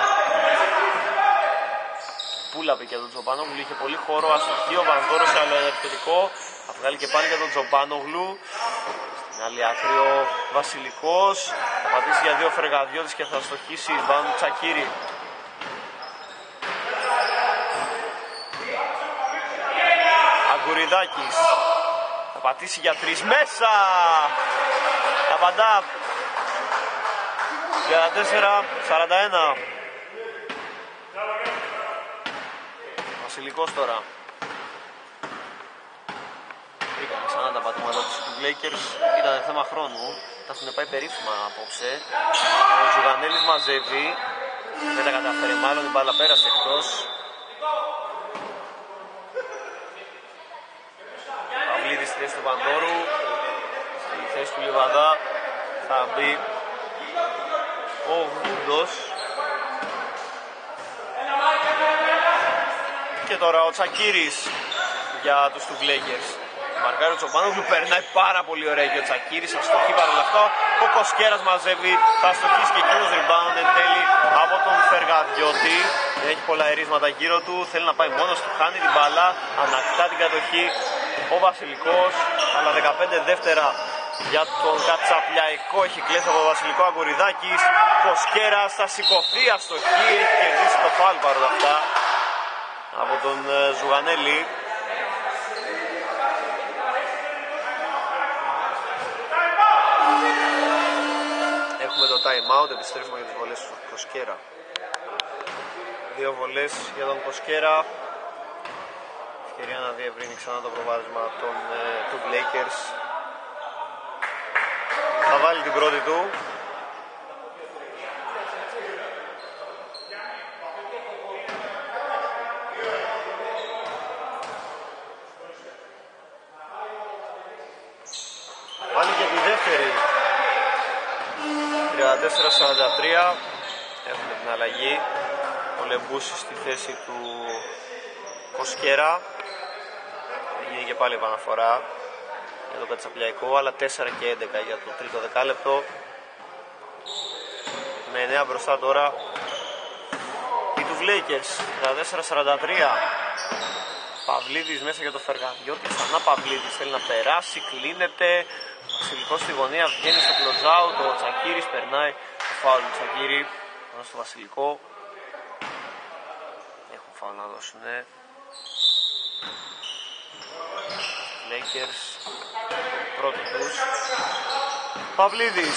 Πούλα πήγε τον Τσομπάνογλου, είχε πολύ χώρο, αστοχή ο Βανδόρος σε άλλο επιθετικό. Θα βγάλει και πάλι για τον Τσομπάνογλου. Στην άλλη άκρη ο Βασιλικός. Θα πατήσει για δύο Φεργαδιώτης και θα αστοχίσει rebound του Τσακίρη. Αγκουριδάκης. Θα πατήσει για τρεις μέσα. Απαντά. τριάντα τέσσερα σαράντα ένα. Βασιλικός τώρα. Βρήκαμε ξανά τα πατήματα του Lakers. Ήταν θέμα χρόνου. Τα έχουν πάει περίφημα απόψε. Ο Ζουγανέλης μαζεύει. Δεν τα καταφέρει μάλλον, η μπάλα πέρασε εκτός. Παυλίδης στη θέση του Βανδόρου. Στη θέση του Λιβαδά θα μπει ο Γούντος. Και τώρα ο Τσακίρης για τους του Lakers. Μαρκάρει ο Τσομπάνογλου, περνάει πάρα πολύ ωραία και ο Τσακίρης αστοχεί παρόλα αυτά. Ο Κοσκέρας μαζεύει, θα αστοχίσει και εκείνος rebound εν τέλει από τον Φεργαδιώτη. Δεν έχει πολλά ερίσματα γύρω του, θέλει να πάει μόνος του, χάνει την μπάλα, ανακτά την κατοχή ο Βασιλικός. Αλλά δεκαπέντε δεύτερα για τον Κατσαπλιαϊκό, έχει κλέσει από τον Βασιλικό. Αγκουριδάκης, Κοσκέρας θα σηκωθεί, αστοχή, έχει κερδίσει το φάουλ παρόλα αυτά από τον Ζουγανέλη. Έχουμε το time out, επιστρέφουμε για τις βολές του Κοσκέρα. Δύο βολές για τον Κοσκέρα. Ευκαιρία να διευρύνει ξανά το προβάδισμα των του Lakers. Θα βάλει την πρώτη του. Βάλει και τη δεύτερη. τριάντα τέσσερα σαράντα τρία. Έχουμε την αλλαγή. Ο Λεμπούσης στη θέση του Κοσκέρα. Γίνει και πάλι επαναφορά για το Κατσαπλιαϊκό, αλλά τέσσερα και έντεκα για το τρίτο δεκάλεπτο. Με εννέα μπροστά τώρα οι του Lakers. τριάντα τέσσερα σαράντα τρία. Παυλίδης μέσα για το Φεργαδιώτη. Ξανά Παυλίδης θέλει να περάσει, κλείνεται. Βασιλικός στη γωνία, βγαίνει στο close-out. Ο Τσακίρης περνάει το φάουλ του Τσακίρη πάνω στο Βασιλικό. Έχουν φάουλ να δώσουνε. Lakers πρώτο τους. Παυλίδης.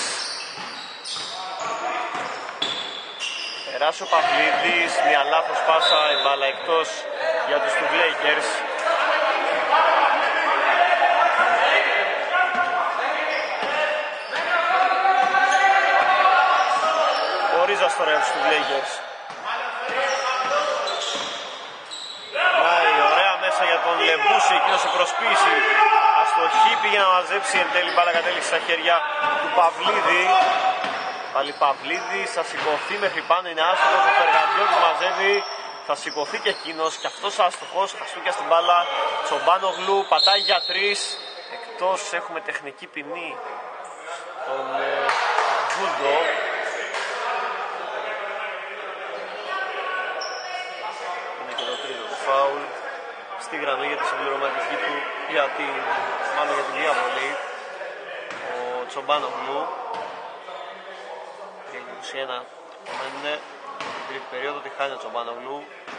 Περάσει ο Παυλίδης, μια λάθος πάσα, η μπάλα εκτός για τους του Lakers. Ο Ρίζας τώρα για τους του Lakers. Πάει ωραία μέσα για τον Λεμπούση, εκείνος σε προσποίηση. Αστοχή, πήγε να μαζέψει, εν τέλει μπάλα κατέληξε στα χέρια του Παυλίδη. Πάλι Παυλίδης, θα σηκωθεί μέχρι πάνω, είναι άστοχος. Ο Φεργαδιώτης μαζεύει, θα σηκωθεί και εκείνος και αυτός άστοχος. Χαστούκια στην μπάλα. Τσομπάνογλου πατάει για τρεις. Εκτός, έχουμε τεχνική ποινή τον ε, Βούντο. Είναι και το τρίτο του φάουλ στη γραμμή για τη συμπληρωματική του, για την, μάλλον για την διαβολή. Ο Τσομπάνογλου. είκοσι ένα μένουν στην τρίτη περίοδο, τη χάνει ο Τσομπάνογλου.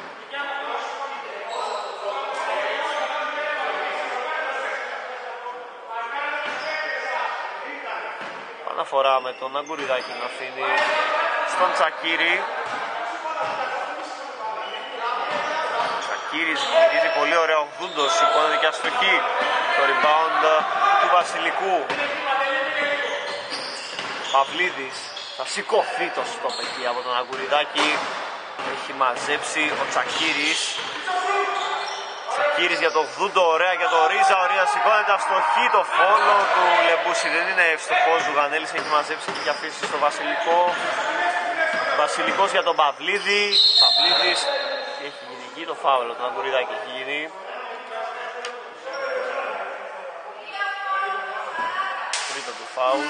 Αναφορά με τον Αγκουριδάκη να αφήνει στον Τσακίρη. Τσακίρης γυρίζει πολύ ωραία, ο Γούντος σηκώνεται και αστοχή. Το rebound του Βασιλικού. Παυλίδης. Θα σηκωθεί το στόπ εκεί από τον Αγκουριδάκη. Έχει μαζέψει ο Τσακίρης. Τσακίρης για το Γδούντο, ωραία για το Ρίζα. Ο Ρίζα σηκώνεται αστοχή, το φόλο του Λεμπούση δεν είναι ευστοχός. Ζουγανέλης έχει μαζέψει και έχει αφήσει στο Βασιλικό. Βασιλικός για τον Παυλίδη. Παυλίδης έχει γίνει εκεί το φάουλο, το Αγκουριδάκι έχει γίνει. Τρίτο του φάουλ.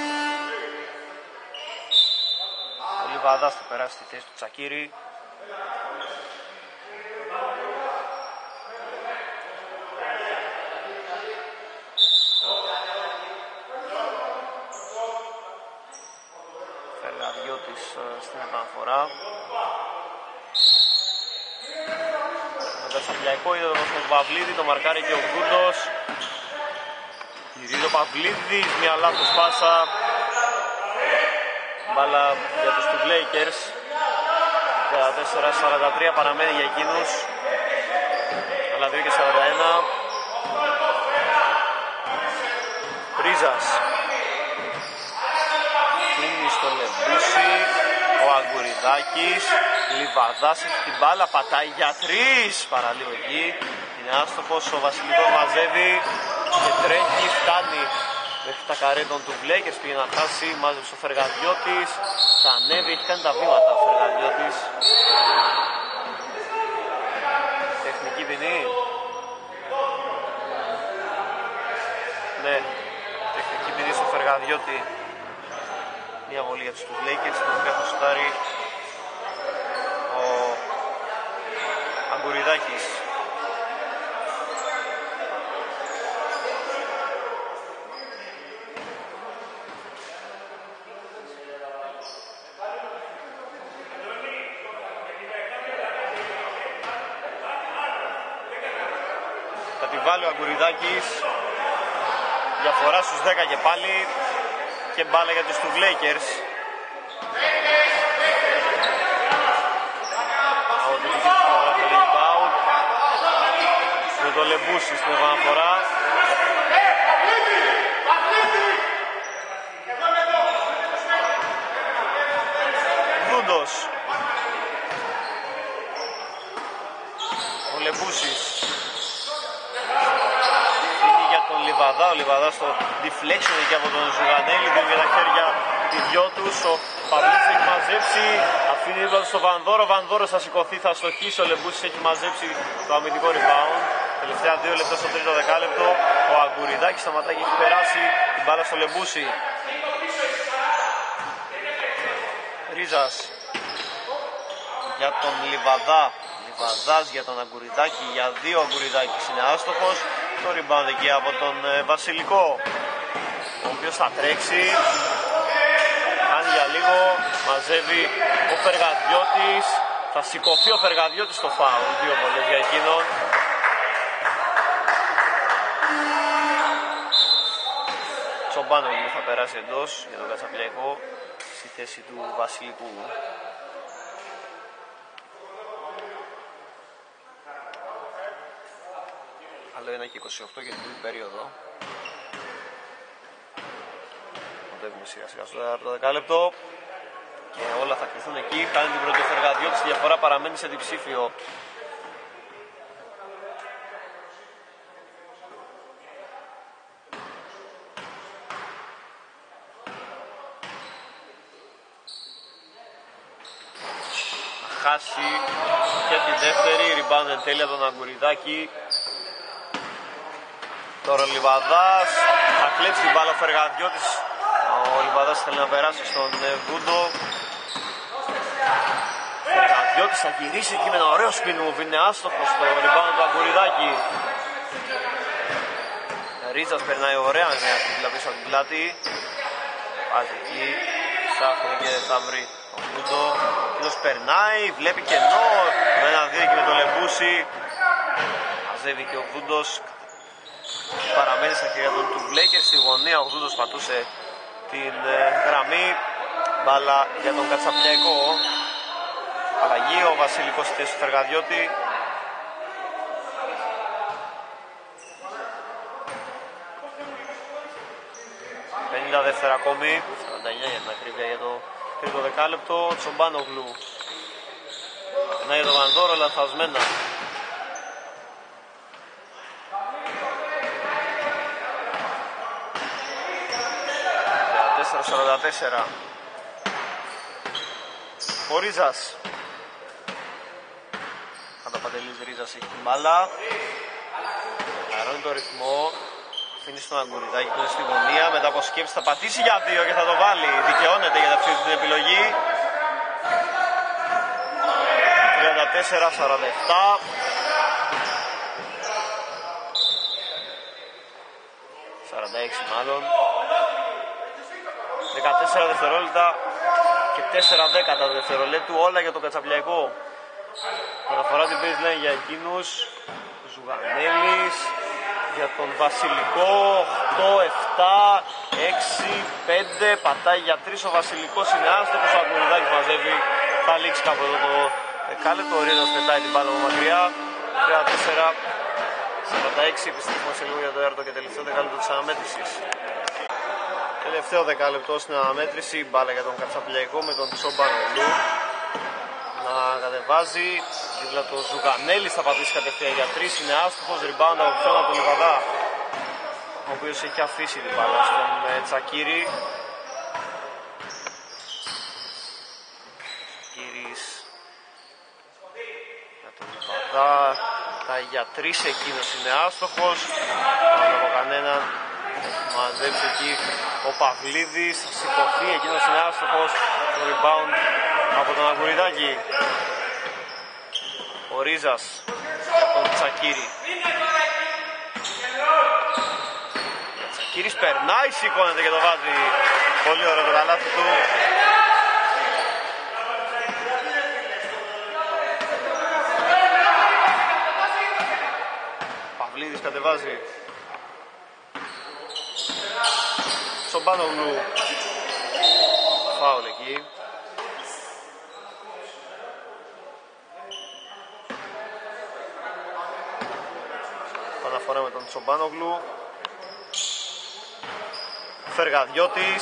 Ο Λιβαδάς θα περάσει στη θέση του Τσακίρη. Φεργαδιώτης στην επαναφορά. Με το Σαπλιακό είδε τον Παυλίδη, το μαρκάρει και ο Κούντος. Γυρίζει ο Παυλίδης, μια λάθος πάσα. Μπάλα για τους του Lakers. τριάντα τέσσερα σαράντα τρία παραμένει για εκείνους. Αλλά δύο και σαράντα ένα. Ρίζας. Είναι στο Λεμπούση. Ο Αγκουριδάκης. Λιβαδάς έχει την μπάλα. Πατάει για τρεις. Παραλίγο εκεί. Είναι άστοχος. Ο Βασιλικός μαζεύει. Και τρέχει. Φτάνει μέχρι τα καρέ των του Lakers. Πήγε να χάσει. Μάζεψε ο Φεργαδιώτης. Θα ανέβει. Έχει κάνει τα βήματα ο Φεργαδιώτης. Τεχνική ποινή. Ναι. Τεχνική ποινή στο Φεργαδιώτη. Μια βολή για τους Lakers. Την οποία θα σουτάρει ο Αγκουριδάκης. Θα τη βάλει ο Αγκουριδάκης. Διαφορά στους δέκα και πάλι. Και μπάλα για τους του Lakers. Από την δική του πλευρά θα λέει out. Με το Λεμπούση στην επαναφορά. Δούντος. Ο Λεμπούσης. Είναι για τον Λιβαδά. Ο Λιβαδά στο deflection εκεί από τον Ζουγανέλη. Δίνει για τα χέρια οι δυο τους. Ο Παυλής έχει μαζέψει. Αφήνει δίπλα του στο Βανδόρο. Ο Βανδόρος θα σηκωθεί, θα στοχίσει. Ο Λεμπούσης έχει μαζέψει το αμυντικό rebound. Τελευταία δύο λεπτά στο τρίτο δεκάλεπτο. Ο Αγκουριδάκης σταματάει και έχει περάσει την μπάλα στο Λεμπούση. Ρίζας για τον Λιβαδά. Λιβαδάς για τον Αγκουριδάκη. Για δύο Αγκουριδάκης είναι άστοχος. Το rebound εκεί από τον ε, Βασιλικό, ο οποίος θα τρέξει. Κάνει για λίγο. Μαζεύει ο Φεργαδιώτης. Θα σηκωθεί ο Φεργαδιώτης στο φάουλ. Δύο βολές για εκείνον. Τσομπάνο θα περάσει εντός για τον Κατσαπλιακό στη θέση του Βασιλικού. Άλλο ένα και είκοσι οκτώ για την τρίτη περίοδο. Μοντεύουμε σιγά σιγά στο τέταρτο δεκάλεπτο. Και όλα θα κρυθούν εκεί. Κάνει την πρώτη Φεργαδιώτης. Η διαφορά παραμένει σε διψήφιο. Χάσει και τη δεύτερη. Rebound εν τέλει από τον Αγκουριδάκη. Τώρα ο Λιβαδάς θα κλέψει την μπάλα ο Φεργαδιώτης. Ο Λιβαδάς θέλει να περάσει στον Βούντο. Ο Φεργαδιώτης θα γυρίσει εκεί με ένα ωραίο spin move. Είναι άστοχος στο rebound του Αγκουριδάκη. Ρίζας περνάει ωραία με αυτή την πίσω από την πλάτη. Βάζει εκεί, ψάχνει και θα βρει ο Βούντο. Αυτός περνάει, βλέπει κενό. Με ένα δύο και με το Λεμπούση. Μαζεύει και ο Βούντος. Παραμένει στα χέρια των του Lakers. Στη γωνία ο Βούντος πατούσε την ε, γραμμή. Μπάλα για τον Κατσαπλιακό. Αλλαγή ο Βασιλικός στη θέση του Φεργαδιώτη. πενήντα δεύτερα ακόμη. σαράντα εννιά για την ακρίβεια για το τρίτο δεκάλεπτο. Τσομπάνογλου. Να για τον Βανδόρο λανθασμένα. τέσσερα σαράντα τέσσερα. Ο Ρίζας. Χανταπαντελής Ρίζας έχει την μπάλα. Αρώνει το ρυθμό. Αφήνει στον Αγκουριδάκη που είναι στη γωνία. Μετά από σκέψη θα πατήσει για δύο και θα το βάλει. Δικαιώνεται για αυτή την επιλογή. τριάντα τέσσερα σαράντα επτά. σαράντα έξι μάλλον. δεκατέσσερα δευτερόλεπτα και τέσσερα δέκατα δευτερολέπτου, όλα για το Κατσαπλιακό. Αναφορά την baseline για εκείνους. Ζουγανέλης για τον Βασιλικό. οκτώ, επτά, έξι, πέντε. Πατάει για τρεις ο Βασιλικός, είναι άστοχος. Ο Αγκουριδάκης μαζεύει. Θα λήξει κάπου εδώ το δεκάλεπτο. Ο Ρίζας πετάει την μπάλα από μακριά. τριάντα τέσσερα σαράντα έξι. Επιστρέφουμε σε λίγο για το έρωτο και τελευταίο δεκάλεπτο της αναμέτρησης. Τελευταίο δεκάλεπτο στην αναμέτρηση. Μπάλα για τον Κατσαπλιακό με τον Τσομπανογλου να κατεβάζει. Δίπλα το Ζουγανέλης θα πατήσει κατευθείαν για τρεις. Είναι άστοχος. Rebound από ποιον, από τον Λιβαδά, ο οποίος έχει αφήσει την μπάλα στον ε, Τσακίρη. Τσακίρης για τον Λιβαδά. Τα για τρεις, εκείνος είναι άστοχος. Δεν από κανέναν. Μαζέψει εκεί ο Παυλίδης. Σηκωθεί, εκείνος είναι άστοχος. Το rebound από τον Αγκουριδάκη. Ο Ρίζας για τον Τσακίρη. Ο Τσακίρης περνάει, σηκώνεται και το βάζει. Πολύ ωραίο το καλάθι του. Παυλίδης κατεβάζει. Τσομπάνογλου. Φάουλ εκεί. Αναφορά με τον Τσομπάνογλου. Φεργαδιώτης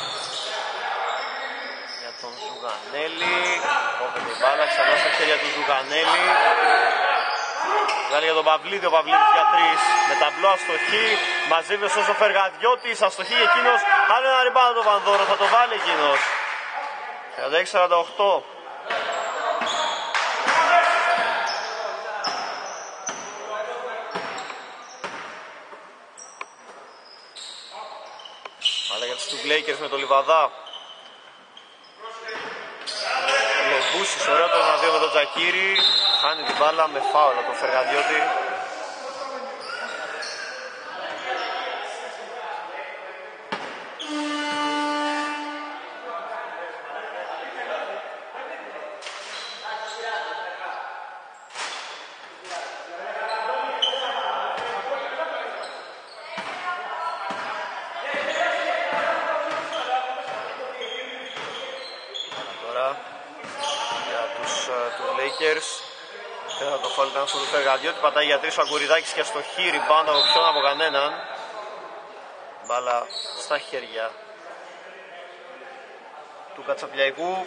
για τον Ζουγανέλη. Κόβεται η μπάλα ξανά στα χέρια του Ζουγανέλη. Βγάλει για τον Παυλίδη, ο Παυλίδης για τρεις. Με ταμπλό αστοχή. Μαζεύει ο Σώσο Φεργαδιώτης. Αστοχή εκείνος. Αν ένα ριμπάουντ το Πανδώρο θα το βάλει εκείνος. τριάντα έξι σαράντα οκτώ. Αλλά για τους του Lakers με τον Λιβαδά. Λεμπούσης, ωραίο το ένα δύο με τον Τζακίρη. Χάνει την μπάλα με φάουλα τον Φεργαδιώτη. Πέρα το φάουλ ήταν στο Φεργαδιώτη, πατάει για τρεις ο Αγκουριδάκης και στο χείρι, μπάντα από ποιον, από κανέναν. Μπάλα στα χέρια του Κατσαπλιακού.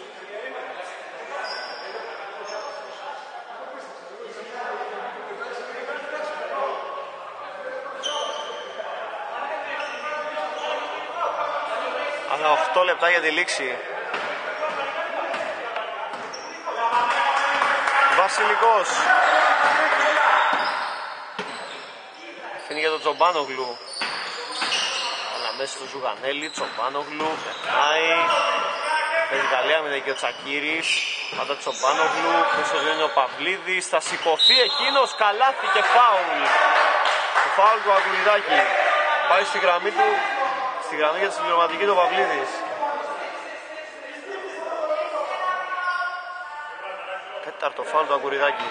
Αλλά οκτώ λεπτά για τη λήξη. Βασιλικός αφήνει για τον Τσομπάνογλου, αλλά μέσα στο Ζουγανέλη. Τσομπάνογλου περνάει. Παίζει καλή άμυνα και ο Τσακίρης. Πάντα Τσομπάνογλου, πίσω είναι ο Παυλίδης. Θα σηκωθεί εκείνος, καλάθι και φάουλ. Το φάουλ του Αγκουριδάκη. Πάει στη γραμμή του, στη γραμμή για τη συμπληρωματική του Παυλίδης. Τέταρτο φάουλ του Αγκουριδάκη.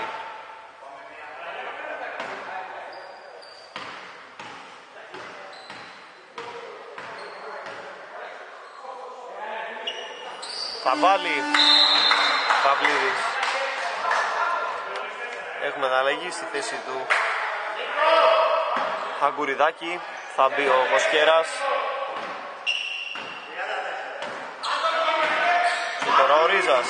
Θα βάλει Παυλίδης. Έχουμε αναλλαγή στη θέση του Αγκουριδάκη. Θα μπει ο Κοσκέρας. Και τώρα ο Ρίζας.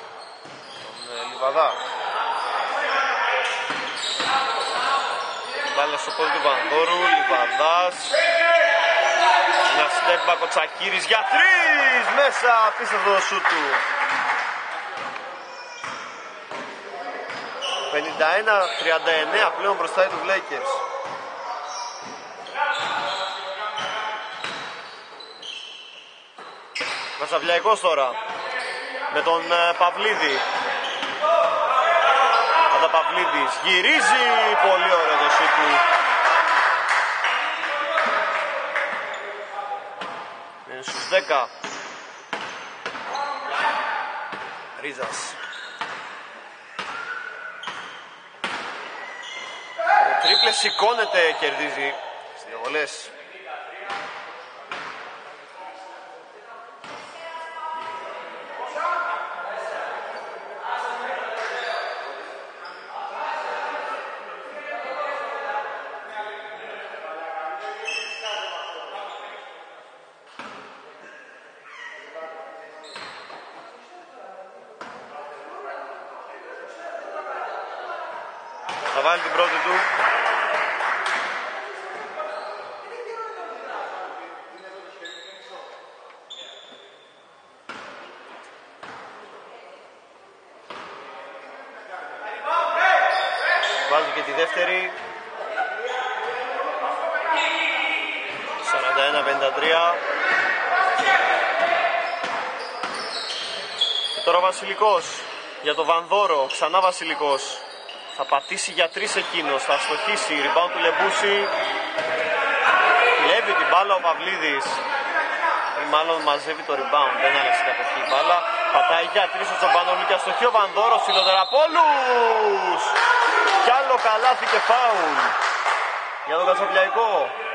Τον Λιβαδά. Μπάλα στο πόδι του Βανδόρου, Λιβαδάς. Ένα step back ο Τσακίρης για τρεις! Μέσα, απίστευτο το σούτ του. πενήντα ένα τριάντα εννέα πλέον μπροστά του Lakers. Βασαβλιακός τώρα με τον uh, Παυλίδη. Παυλίδης γυρίζει, πολύ ωραίο το σούτ του. Είναι στους δέκα. Ρίζας. Ο τρίπλε σηκώνεται, κερδίζει στις διαβολές. Θα βάλει την πρώτη του. Βάζει και τη δεύτερη. σαράντα ένα πενήντα τρία. Και τώρα ο Βασιλικός για το Βανδόρο. Ξανά Βασιλικός. Θα πατήσει για τρεις εκείνος, θα στοχίσει, rebound του Λεμπούση. Κλέβει την μπάλα ο Παυλίδης. Ή μάλλον μαζεύει το rebound, δεν άλλαξε κατοχή η μπάλα. Πατάει για τρεις ο Τσομπάνογλου και αστοχεί ο Βανδόρος, Φιλοτεραπόλους. Κι άλλο καλάθι και φάουλ για τον Κατσοπλιακό.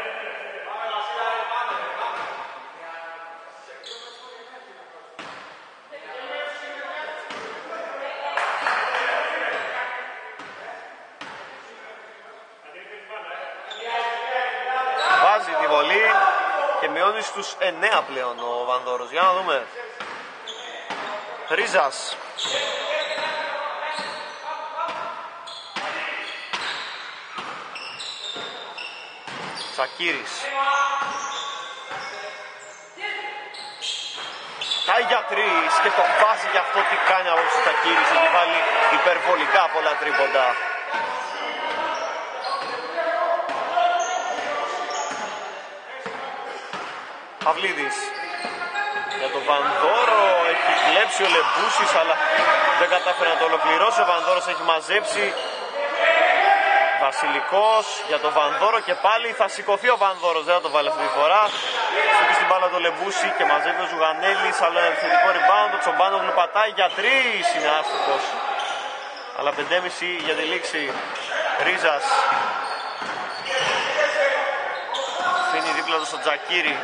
Και μειώνει στους εννέα πλέον ο Βανδόρος. Για να δούμε. Ρίζας. Τσακίρης. Πάει για τρεις και το βάζει για αυτό τι κάνει από ο Τσακίρης. Έχει βάλει υπερβολικά πολλά τρίποντα. Παυλίδης για τον Βανδόρο, έχει κλέψει ο Λεμπούσης αλλά δεν κατάφερε να το ολοκληρώσει. Ο Βανδόρος έχει μαζέψει. Βασιλικός για τον Βανδόρο και πάλι θα σηκωθεί ο Βανδόρος, δεν θα το βάλει αυτή τη φορά. Στούκει στην μπάλα το Λεμπούση και μαζεύει ο Ζουγανέλης, αλλά επιθετικό rebound. Ο Τσομπάνογλου πατάει για τρεις, είναι άστοχος. Αλλά πέντε και μισό για τη λήξη. Ρίζας αφήνει δίπλα του στον Τζακίρη.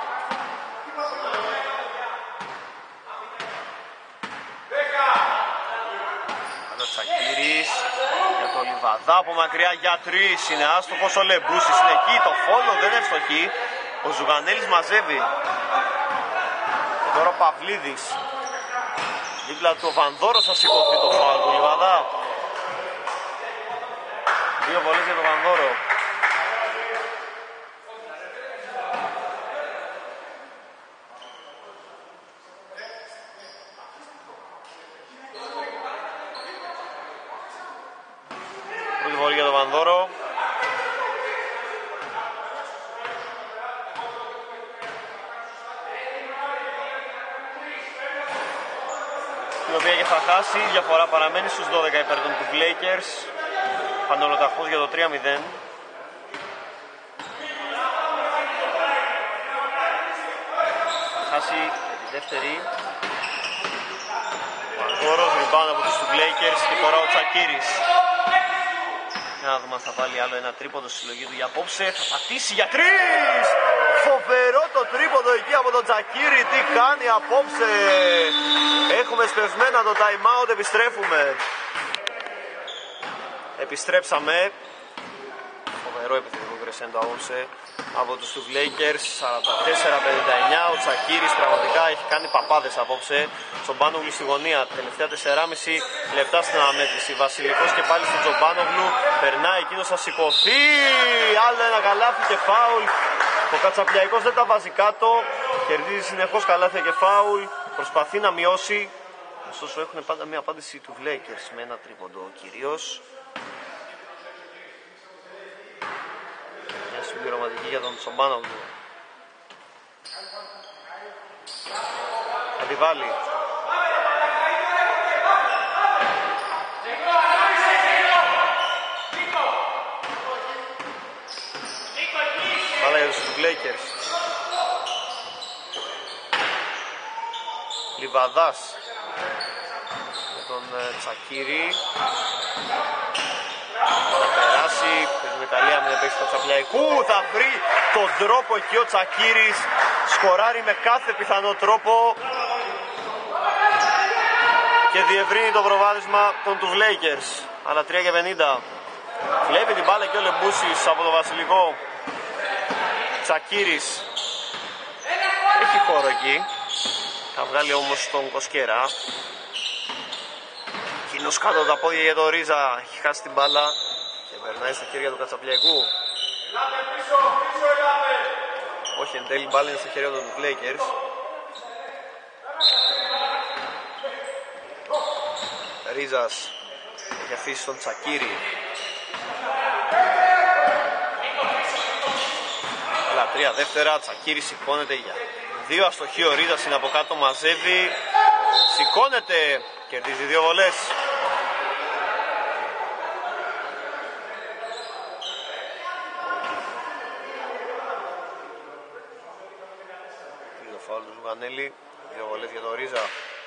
Τσακίρης για το Λιβαδά από μακριά για τρεις, είναι άστοχος ο Λεμπούσης, είναι εκεί, το φόλο δεν είναι ευστοχή. Ο Ζουγανέλης μαζεύει. Και τώρα ο Παυλίδης δίπλα του ο Βανδόρος, θα σηκωθεί το φάουλ του Λιβαδά. Δύο βολές για τον Βανδόρο. Πρώτη βολή για τον Βανδόρο. Η οποία και θα χάσει, η διαφορά παραμένει στους δώδεκα υπέρ των του Lakers. Πανολοταχώς για το τρία μηδέν. Θα χάσει για τη δεύτερη. Ο Βανδόρος, rebound από τους του Lakers και τώρα ο Τσακίρης. Για να δούμε αν θα βάλει άλλο ένα τρίποντο στη συλλογή του για απόψε. Θα πατήσει για τρεις! Φοβερό το τρίποντο εκεί από τον Τσακίρη. Τι κάνει απόψε! Έχουμε σπευσμένα το time out. Επιστρέφουμε. Επιστρέψαμε. Φοβερό επιθετικό κρεσέντο απόψε. από τους του Lakers, σαράντα τέσσερα πενήντα εννιά. Ο Τσακίρης πραγματικά έχει κάνει παπάδες απόψε. Τσομπάνογλου στη γωνία, τελευταία τεσσεράμισι λεπτά στην αναμέτρηση. Βασιλικός και πάλι στον Τσομπάνογλου, περνάει, εκείνος θα σηκωθεί, άλλο ένα καλάθι και φάουλ. Ο Κατσαπλιακός δεν τα βάζει κάτω, κερδίζει συνεχώς καλάθια και φάουλ, προσπαθεί να μειώσει. Ωστόσο έχουν πάντα μια απάντηση του Lakers με ένα τρίποντο κυρίως. Μια συμπληρωματική για τον Τσομπάνογλου. Θα τη βάλει. Βάλα για τους Lakers. Λιβαδάς με τον Τσακίρη. Θα περάσει, παίζει με καλή άμυνα, παίξει το Τσαπλιακού, θα βρει τον τρόπο εκεί ο Τσακίρης, σκοράρει με κάθε πιθανό τρόπο και διευρύνει το προβάδισμα των του Lakers. Αλλά τρία και πενήντα. Βλέπει την μπάλα και ο Λεμπούσης από το Βασιλικό. Τσακίρης έχει χώρο εκεί, θα βγάλει όμως τον Κοσκέρα. Εκείνος κάτω τα πόδια για τον Ρίζα, έχει χάσει την μπάλα και περνάει στα χέρια του Κατσαπλιακού. Όχι, εν τέλει μπάλα είναι στα χέρια του Lakers. Ρίζας έχει αφήσει τον Τσακίρη. Αλλά τρία δεύτερα, Τσακίρη σηκώνεται για δύο αστοχή, ο Ρίζας είναι από κάτω, μαζεύει, σηκώνεται, κερδίζει δύο βολές. Δύο φάουλ του Ζουγανέλη, δύο βολές για τον Ρίζα.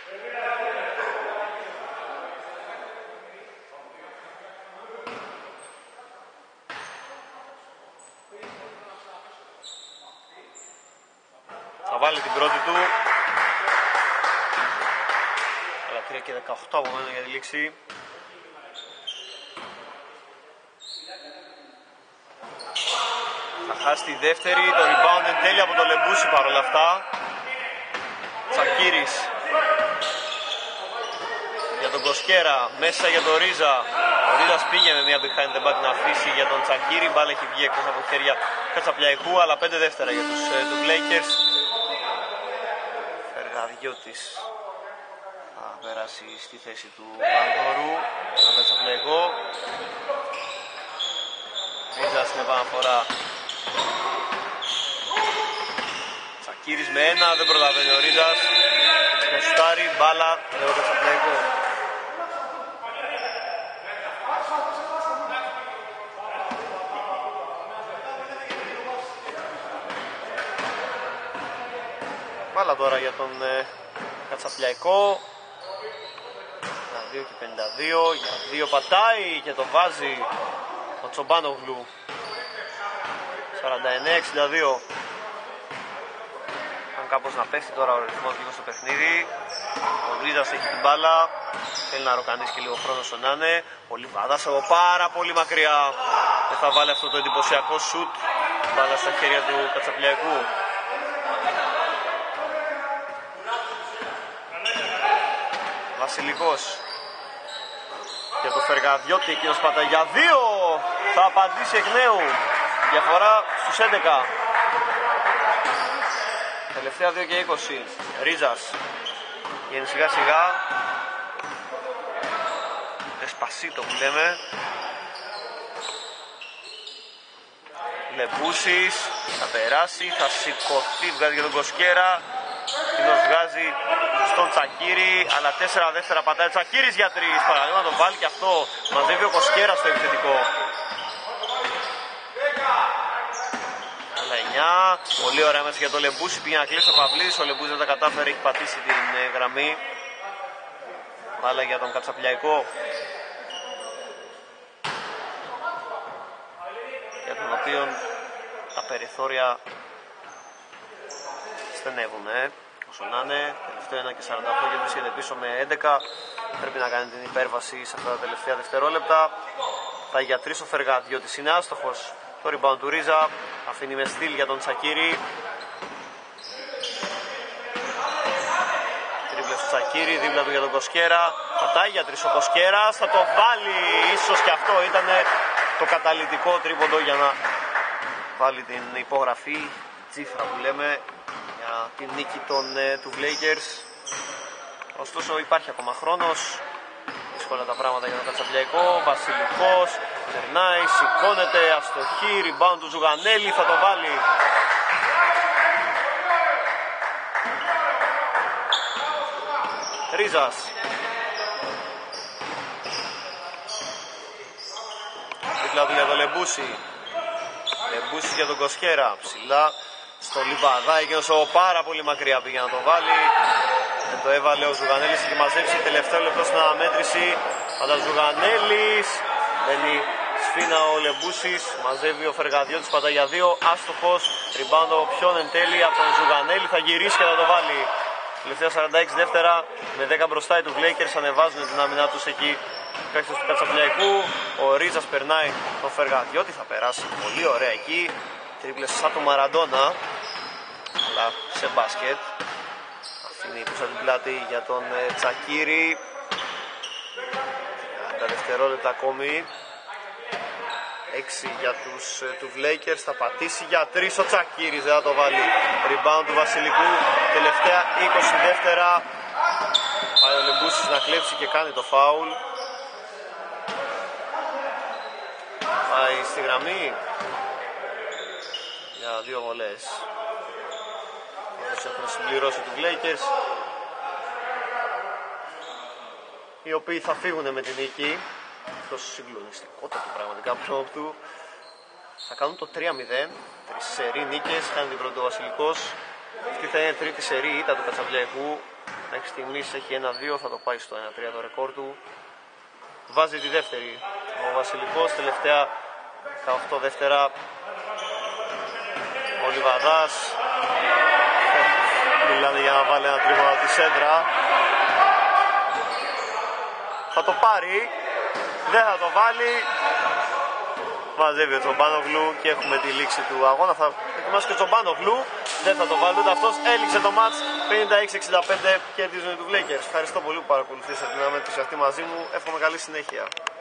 Θα βάλει την πρώτη του. Αλλά τρία και δεκαοκτώ από μένα για τη λήξη. Θα χάσει τη δεύτερη, το rebound εν τέλει από το Λεμπούση παρόλα αυτά. Τσακίρης για τον Κοσκέρα, μέσα για τον Ρίζα. Ο Ρίζας πήγε με μια behind the back να αφήσει για τον Τσακίρη. Μπάλα έχει βγει εκτός από χέρια Κατσαπλιακού, αλλά πέντε δεύτερα για τους, ε, τους Lakers. Φεργαδιώτης θα περάσει στη θέση του Βαλγορού για τον Κατσαπλαϊκό. Ρίζα στην επαναφορά. Τσακίρης με ένα, δεν προλαβαίνει ο Ρίζας. Το στάρι, μπάλα για τον Κατσαπλαϊκό. Μπάλα τώρα για τον ε, Κατσαπλιακό. δύο και πενήντα δύο, για δύο πατάει και το βάζει ο Τσομπάνογλου. σαράντα εννέα εξήντα δύο. Αν κάπως να πέφτει τώρα ο ρυθμός λίγο στο παιχνίδι. Ο Ρίζας έχει την μπάλα, θέλει να ροκανίσει και λίγο χρόνο στον Άνε. Ο Λιβαδάς από πάρα πολύ μακριά δεν θα βάλει αυτό το εντυπωσιακό σουτ. Μπάλα στα χέρια του Κατσαπλιακού. Βασιλικός για το Φεργαδιώτη, εκείνος πατάει για δύο, θα απαντήσει εκ νέου, διαφορά στους έντεκα. Τελευταία δύο και είκοσι. Ρίζας γίνει σιγά σιγά, Εσπασίτο που λέμε. Λεμπούσης θα περάσει, θα σηκωθεί, βγάζει για τον Κοσκέρα. Εκείνος βγάζει στον Τσακίρη, αλλά τέσσερα δεύτερα πατάει. Τσακίρης για τρεις, παραδείγμα να το βάλει και αυτό. Μαζεύει ο Κοσκέρας στο επιθετικό. Αλλά εννιά, πολύ ωραία μέσα για το Λεμπούση. Πήγε να κλείσει ο Παυλής, ο Λεμπούσης δεν τα κατάφερε, έχει πατήσει την ε, γραμμή. Βάλα για τον Κατσαπλιακό, για τον οποίο τα περιθώρια στενεύουν, ε. Όσο να είναι, τελευταίο ένα και σαράντα οκτώ και βρίσκεται πίσω με έντεκα. Πρέπει να κάνει την υπέρβαση σε αυτά τα τελευταία δευτερόλεπτα. Θα για τρεις ο Φεργαδιώτης είναι άστοχος. Το rebound του Ρίζα, αφήνει με στυλ για τον Τσακίρη. Τρίπλες του Τσακίρη, δίπλα του για τον Κοσκέρα. Πατάει για τρεις ο Κοσκέρας, θα το βάλει. Ίσως και αυτό ήταν το καταλυτικό τρίποντο για να βάλει την υπογραφή, τσίφρα που λέμε, για την νίκη των, του Lakers. Ωστόσο υπάρχει ακόμα χρόνος. Δύσκολα τα πράγματα για τον Κατσαπλιακό. Βασιλικός περνάει, σηκώνεται, αστοχή, rebound του Ζουγανέλη, θα το βάλει. Ρίζας. Δίπλα του για τον Λεμπούση. Λεμπούση για τον Κοσκέρα. Ψηλά στο Λιβαδά, εκείνος ο πάρα πολύ μακριά πήγε να το βάλει. Δεν το έβαλε ο Ζουγανέλης, έχει μαζέψει τελευταίο λεπτό στην αναμέτρηση. Πάντα Ζουγανέλης, μπαίνει σφίνα ο Λεμπούσης, μαζεύει ο Φεργαδιώτης, πατά για δύο, άστοχος, rebound ο Πιόν εν τέλει από τον Ζουγανέλη, θα γυρίσει και θα το βάλει. Τελευταία σαράντα έξι δεύτερα, με δέκα μπροστά οι του Lakers ανεβάζουν την άμυνά τους εκεί. Παίκτες του Κατσαπλιακού, ο Ρίζας περνάει τον Φεργαδιώτη, θα περάσει πολύ ωραία εκεί. Τρίπλες σαν το Μαραντόνα, αλλά σε μπάσκετ. Αφήνει πίσω την πλάτη για τον Τσακίρη. τριάντα δευτερόλεπτα ακόμη. έξι για τους του Lakers, θα πατήσει για τρεις ο Τσακίρης, δεν θα το βάλει. Rebound του Βασιλικού, τελευταία είκοσι δεύτερα. Πάει ο Λεμπούσης να κλέψει και κάνει το φάουλ. Πάει στη γραμμή για δύο βολές. Έχουν συμπληρώσει του Lakers, οι οποίοι θα φύγουν με την νίκη. Αυτό συγκλονιστικότατο πραγματικά από του. Θα κάνουν το τρία μηδέν, τρεις σερί νίκες, κάνει την πρώτη ο Βασιλικός. Αυτή θα είναι τρίτη σερί ήττα του Κατσαπλιακού. Μέχρι στιγμής έχει ένα δύο, θα το πάει στο ένα τρία το ρεκόρ του. Βάζει τη δεύτερη ο Βασιλικός, τελευταία δεκαοκτώ δεύτερα. Ο Λιβαδάς, μιλάνε για να βάλει ένα τρίποντο από τη σέντρα. Θα το πάρει, δεν θα το βάλει. Μαζεύει ο Τσομπάνογλου και έχουμε τη λήξη του αγώνα. Θα ετοιμάσει και ο Τσομπάνογλου, δεν θα το βάλει ούτε αυτός. Έληξε το μάτς, πενήντα έξι εξήντα πέντε, κερδίζουν οι του Lakers. Ευχαριστώ πολύ που παρακολουθήσατε την αναμέτρηση αυτή μαζί μου. Εύχομαι καλή συνέχεια.